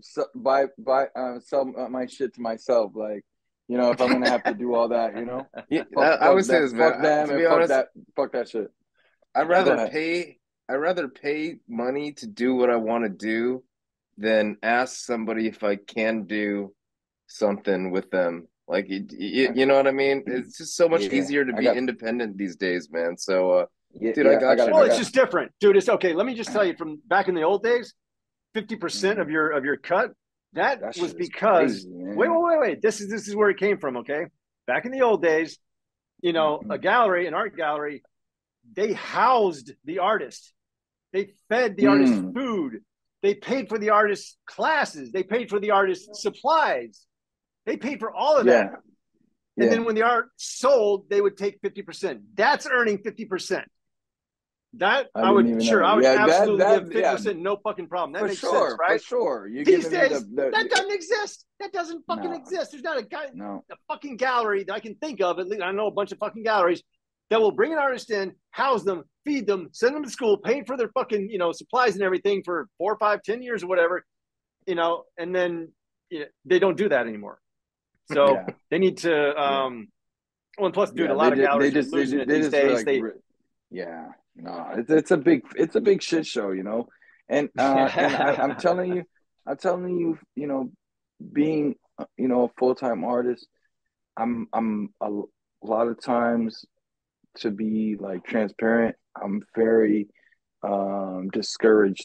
sell my shit to myself. Like, if I'm gonna have to do all that, Yeah, fuck, I would say that, this, man. fuck them, To and be honest, fuck that shit. I'd Go rather ahead. pay money to do what I want to do than ask somebody if I can do something with them. Like, you know what I mean? It's just so much Yeah, easier to I be got independent these days, man. So, yeah, dude, I yeah. got you, Well, it's man. just different, dude. It's okay. Let me just tell you, from back in the old days, 50% of your cut, that That was shit is because crazy, man. wait. This is where it came from. Okay, back in the old days, an art gallery, they housed the artist, they fed the artist food, they paid for the artist's classes, they paid for the artist's supplies, they paid for all of that. Yeah. And then when the art sold, they would take 50%. That's earning 50%. That I would absolutely give 50%, no fucking problem. That makes sense, right? For sure. You're These giving me days, that doesn't exist. That doesn't fucking exist. There's not a fucking gallery that I can think of. At least I know a bunch of fucking galleries that will bring an artist in, house them, feed them, send them to school, pay for their fucking supplies and everything for 4, 5, 10 years or whatever, and then they don't do that anymore. So they need to. Well, and plus, dude, a lot of galleries are losing it these days. No, it's a big shit show, and I'm telling you, being a full-time artist, I'm a lot of times, to be like transparent, I'm very discouraged,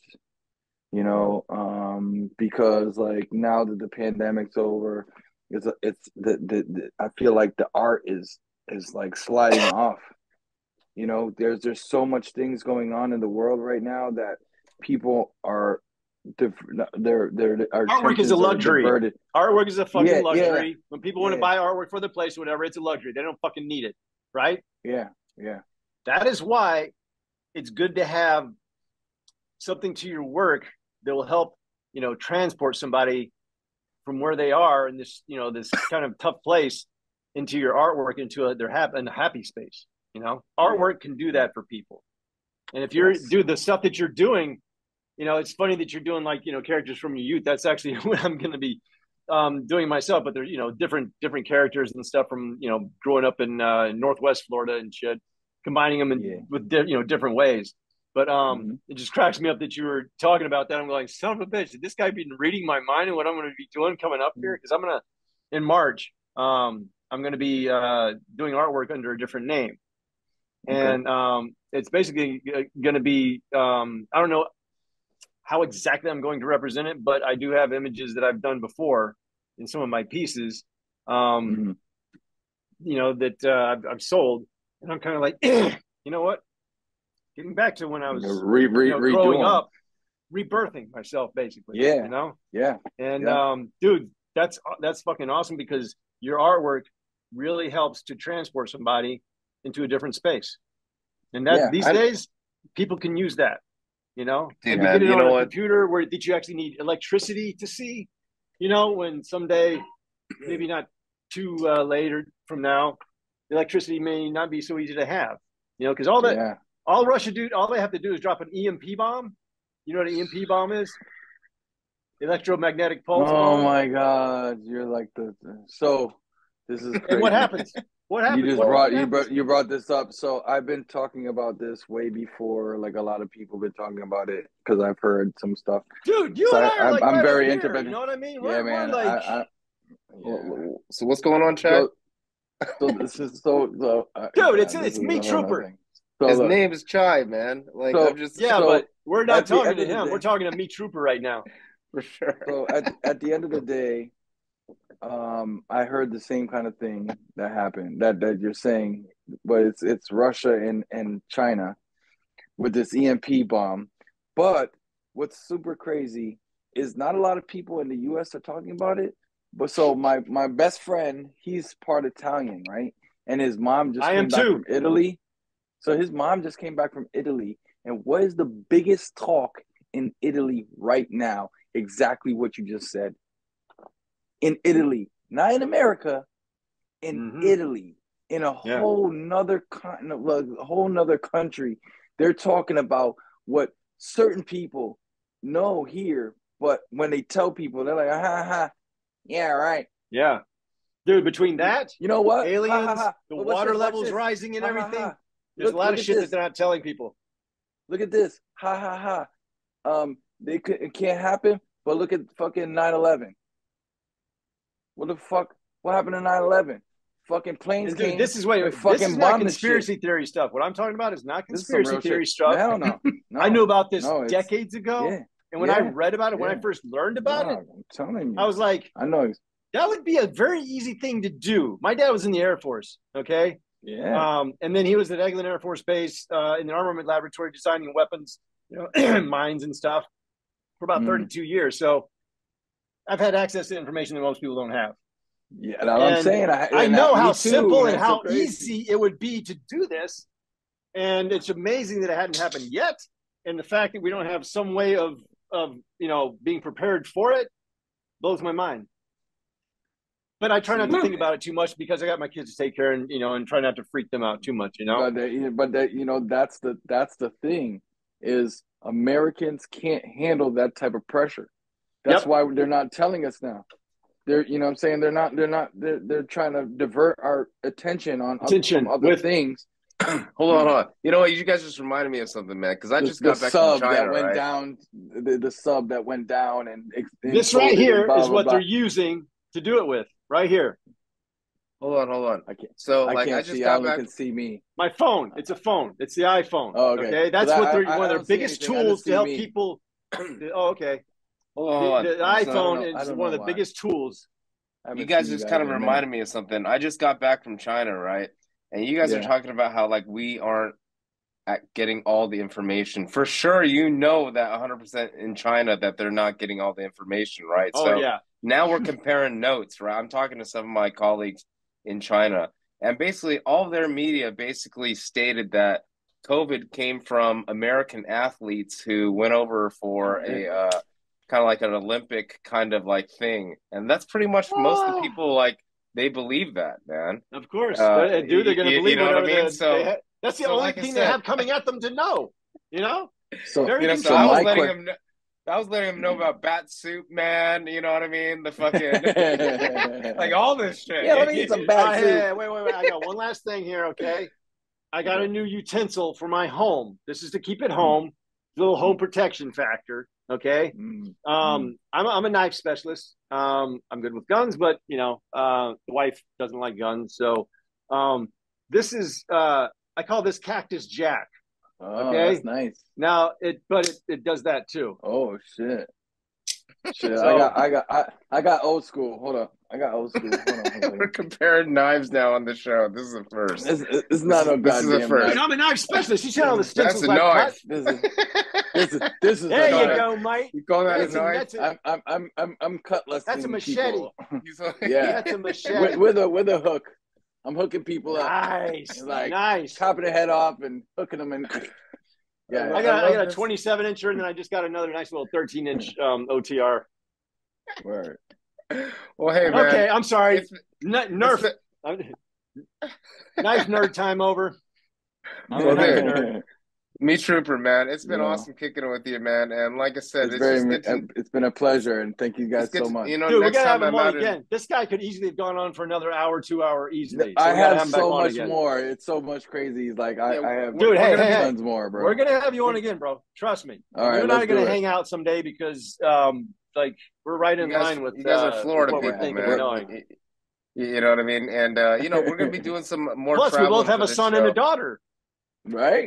because like now that the pandemic's over, it's the I feel like the art is like sliding off. There's so much things going on in the world right now that people are their artwork is a luxury. Artwork is a fucking luxury. Yeah. When people want to buy artwork for their place or whatever, it's a luxury. They don't fucking need it, right? Yeah. That is why it's good to have something to your work that will help, transport somebody from where they are in this, this kind of tough place into your artwork, into a happy space. Artwork can do that for people. And if you're do the stuff that you're doing, it's funny that you're doing like, characters from your youth. That's actually what I'm going to be doing myself, but they're different characters and stuff from growing up in Northwest Florida and shit, combining them with different ways. But it just cracks me up that you were talking about that. I'm going, son of a bitch, did this guy be reading my mind and what I'm going to be doing coming up here? Because in March, I'm going to be doing artwork under a different name. And it's basically going to be, I don't know how exactly I'm going to represent it, but I do have images that I've done before in some of my pieces, that I've sold. And I'm kind of like, you know what? Getting back to when I was growing up, rebirthing myself, basically. Yeah. And dude, that's fucking awesome, because your artwork really helps to transport somebody into a different space. And these days, people can use that. Dude, man, get it on a what? computer where did you actually need electricity to see? When someday, maybe not too later from now, the electricity may not be so easy to have. Because all that. All Russia all they have to do is drop an EMP bomb. You know what an EMP bomb is? Electromagnetic pulse bomb. Oh my God, you're like so. This is crazy. And what happens? What happens? You brought this up. So I've been talking about this way before. Like a lot of people been talking about it because I've heard some stuff. Dude, I'm very independent. You know what I mean? Man. So what's going on, Chad? So this is dude, it's Mitrooper. His name is Chai, man. But we're not talking to him. We're talking to Mitrooper right now. For sure. So at the end of the day, I heard the same kind of thing that happened that you're saying, but it's Russia and China with this EMP bomb. But what's super crazy is not a lot of people in the US are talking about it. But so my best friend, he's part Italian, right? And his mom just came back from Italy. So his mom just came back from Italy. And what is the biggest talk in Italy right now? Exactly what you just said. In Italy, not in America, in Italy, in a whole nother continent, a whole nother country. They're talking about what certain people know here, but when they tell people, they're like, yeah, right. Yeah. Dude, between that, you know what? Aliens, the water levels rising and everything. There's a lot of shit that they're not telling people. Look at this. It can't happen, but look at fucking 9/11. What the fuck? What happened to 9/11? Fucking planes came. This is not conspiracy theory stuff. What I'm talking about is not conspiracy theory stuff. Hell no. I knew about this decades ago. Yeah, and when I read about it, when I first learned about it, I'm telling you. I was like, I know. That would be a very easy thing to do. My dad was in the Air Force, okay? Yeah. And then he was at Eglin Air Force Base in the armament laboratory designing weapons, mines and stuff for about 32 years. So I've had access to information that most people don't have. Yeah, that's what I'm saying. I know how simple and how easy it would be to do this. And it's amazing that it hadn't happened yet. And the fact that we don't have some way of being prepared for it blows my mind. But I try not to think about it too much because I got my kids to take care and and try not to freak them out too much, But that's the thing is Americans can't handle that type of pressure. That's why they're not telling us now. They're what I'm saying, they're trying to divert our attention on other things. Hold on. You know what? You guys just reminded me of something, man. Because I just got back from China, that went down. The sub that went down, and this right here is what they're using to do it with. Right here. Hold on. I can't. So I just got back. Can see me. My phone. It's a phone. It's the iPhone. Oh, okay. That's what they're one of their biggest tools to help people. Oh, okay. Hold on. The iPhone is one of the biggest tools. You guys just kind of reminded me of something. I just got back from China, right? And you guys are talking about how we aren't getting all the information. For sure, that 100% in China that they're not getting all the information, right? Oh, yeah. Now we're comparing notes, right? I'm talking to some of my colleagues in China, and basically all of their media basically stated that COVID came from American athletes who went over for a kind of like an Olympic kind of thing. And that's pretty much most of the people, they believe that, man. Of course. They're going to believe what I mean? That's the only thing they have coming at them to know, So, I was letting them know. I was letting him know about bat soup, man. You know what I mean? The fucking like all this shit. Yeah, let me eat some bat soup. Hey, wait. I got one last thing here, okay? I got a new utensil for my home. This is to keep it home. A little home protection factor, okay? I'm a knife specialist. I'm good with guns, but the wife doesn't like guns. So this is I call this Cactus Jack. Oh, Okay, that's nice. Now it does that too. Oh shit. Shit, So- I got old school. Hold up, I got old school. Hold on. We're comparing knives now on the show. This is a first. It's not no this is a goddamn first. Dude, I'm a knife specialist. You see all the That's stencils a I've knife. cut? This is There a you knife. go, Mike. You call that That's a knife? that's a, I'm cutlass. That's a machete. Yeah, That's a machete. with a hook. I'm hooking people up. Nice, Like, nice. chopping the head off and hooking them in. Yeah, I got a 27 incher, and then I just got another nice little 13-inch OTR. Word. Well, hey man. Okay, I'm sorry. It's- Nerf. Knife nerd time over. I'm Well, a knife there. nerd. Mitrooper, man. It's been Yeah. awesome kicking it with you, man. And like I said, It's been a pleasure, and thank you guys so much. You know, Dude, we next gotta have time him I'm on out in, again. This guy could easily have gone on for another hour, 2 hour easily. So I we gotta have him back so on much again. more. It's so much crazy. Like I have, Dude, hey, tons more, bro. We're gonna have you on again, bro. Trust me. All right, you and I are let's gonna do it. hang out someday because, like, we're right in you guys, line with you guys are Florida what we're people, thinking man. and knowing. You know what I mean? And you know, we're gonna be doing some more. Plus, we traveling both have for a this son show. and a daughter. Right.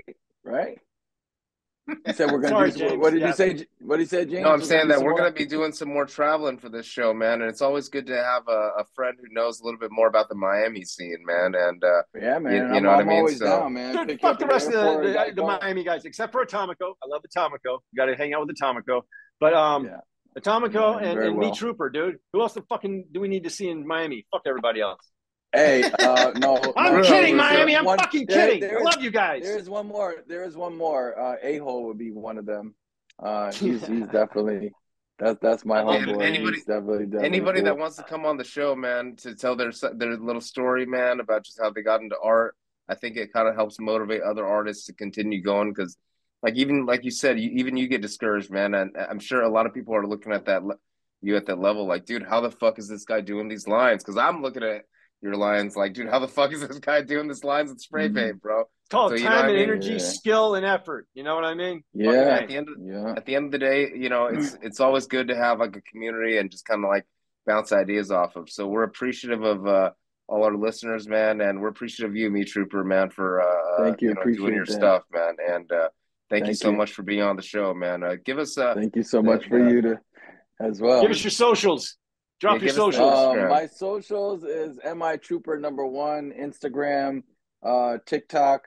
You said we're gonna Sorry, do. James. What did Yeah. you say? What did you say, James? No, I'm We're saying do that some we're more? going to be doing some more traveling for this show, man. And it's always good to have a friend who knows a little bit more about the Miami scene, man. And Yeah, man. you know what I I'm mean? always So- down, man. Dude, Pick you fuck up the at rest of airport, gotta the go. Miami guys, except for Atomico. I love Atomico. You got to hang out with Atomico. But Yeah. Atomico Yeah, and very well. Mitrooper, dude. Who else the fucking do we need to see in Miami? Fuck everybody else. Hey, no. I'm no, kidding, there's Miami. I'm one- fucking there- kidding. there I is- love you guys. There is one more. A-hole would be one of them. He's definitely that's my I love homeboy. anybody- He's definitely Anybody cool. that wants to come on the show, man, to tell their little story, man, about just how they got into art, I think it kind of helps motivate other artists to continue going. Because, like, even like you said, you get discouraged, man, and I'm sure a lot of people are looking at you at that level, like, dude, how the fuck is this guy doing these lines? Because I'm looking at your lines, like, dude, how the fuck is this guy doing these lines with spray paint, bro? It's called So, you know time what I and mean? energy, Yeah. skill, and effort. You know what I mean? Yeah. At the end of Yeah. at the end of the day, you know, it's always good to have like a community and just kind of like bounce ideas off of. So we're appreciative of all our listeners, man, and we're appreciative of you, Mitrooper, man, for Thank you. know, Appreciate doing your that. stuff, man. And thank you Thank so you. much for being on the show, man. Give us Thank you so much for the- you to as well. Give us your socials. Drop Yeah, your give us the- socials. Instagram. My socials is Mitrooper1, Instagram, TikTok.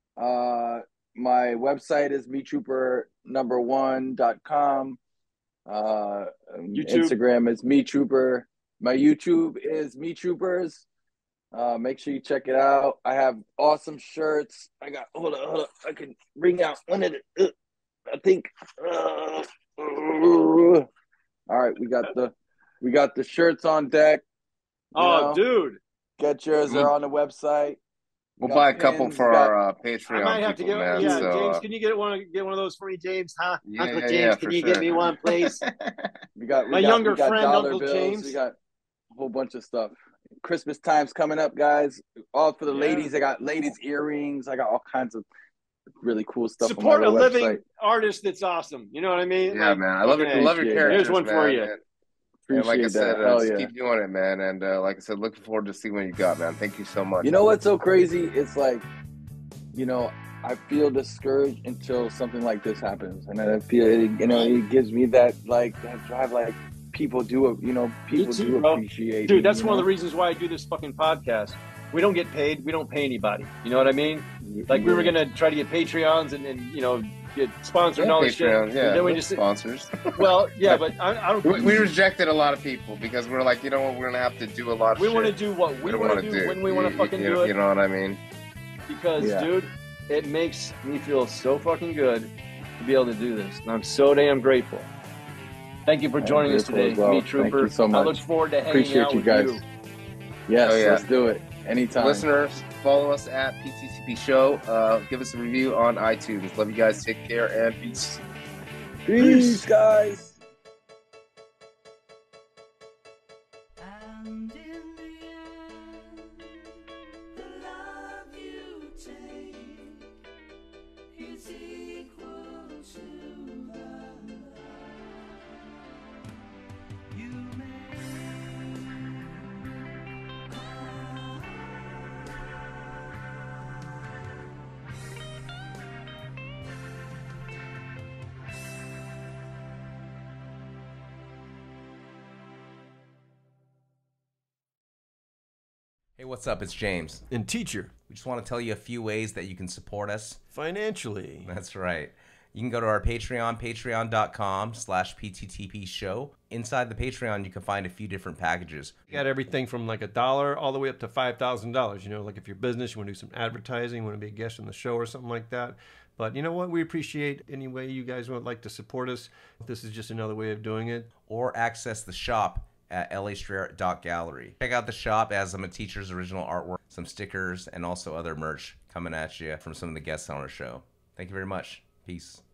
My website is Mitrooper1.com. Instagram is Mitrooper. My YouTube is Mitroopers. Make sure you check it out. I have awesome shirts. I got hold up. I can bring out one of the. I think. All right, we got the shirts on deck. Oh, dude. Get yours. They're on the website. We'll got buy a couple pins, for got- our Patreon I might have to people, get man. yeah, so, James, can you get one of those for me, James? Huh? Yeah, Uncle yeah, James, yeah, can for you sure. get me one, please? We got My younger we got friend, dollar Uncle bills. James. We got a whole bunch of stuff. Christmas time's coming up, guys. All for the Yeah. ladies. I got ladies' earrings. I got all kinds of really cool stuff. Support a on my living website. artist that's awesome. You know what I mean? yeah, Like, man. I love it. I love your Appreciate that. characters, Here's one man. for you. And like I Appreciate said, that. Hell just yeah. keep doing it, man. And like I said, looking forward to seeing what you got, man. Thank you so much. You know what's so crazy? It's like, I feel discouraged until something like this happens, and I feel it gives me that drive. Like people do, people too, do bro. appreciate. Dude, that's one of the reasons why I do this fucking podcast. We don't get paid. We don't pay anybody. You know what I mean? Like we were gonna try to get Patreons and get sponsored and all this shit. Patreon, yeah, And then we we're just sponsors. well, yeah, but I don't. we rejected a lot of people because we're like, you know what, we're gonna have to do a lot of We shit. want to do what we don't want wanna to do when we want to fucking you, do it. You know what I mean? Because, Yeah. dude, it makes me feel so fucking good to be able to do this, and I'm so damn grateful. Thank you for I'm joining us grateful today, as well. Mitrooper. Thank you so I much. look forward to hanging Appreciate out you with guys. you. Yes, Oh, yeah. let's do it anytime. Listeners, follow us at PTCP Show. Give us a review on iTunes. Love you guys. Take care and peace. Peace, guys. And in the end, the love you take is equal to the love you make. Hey, what's up? It's James. And teacher, We just want to tell you a few ways that you can support us. financially. That's right. You can go to our Patreon, patreon.com/PTTP show. Inside the Patreon, you can find a few different packages. You got everything from like $1 all the way up to $5,000. You know, like if you're business, you want to do some advertising, you want to be a guest on the show or something like that. But you know what? We appreciate any way you guys would like to support us. This is just another way of doing it. Or access the shop at lastrayer.gallery. Check out the shop as some of Teacher's original artwork, some stickers, and also other merch coming at you from some of the guests on our show. Thank you very much. Peace.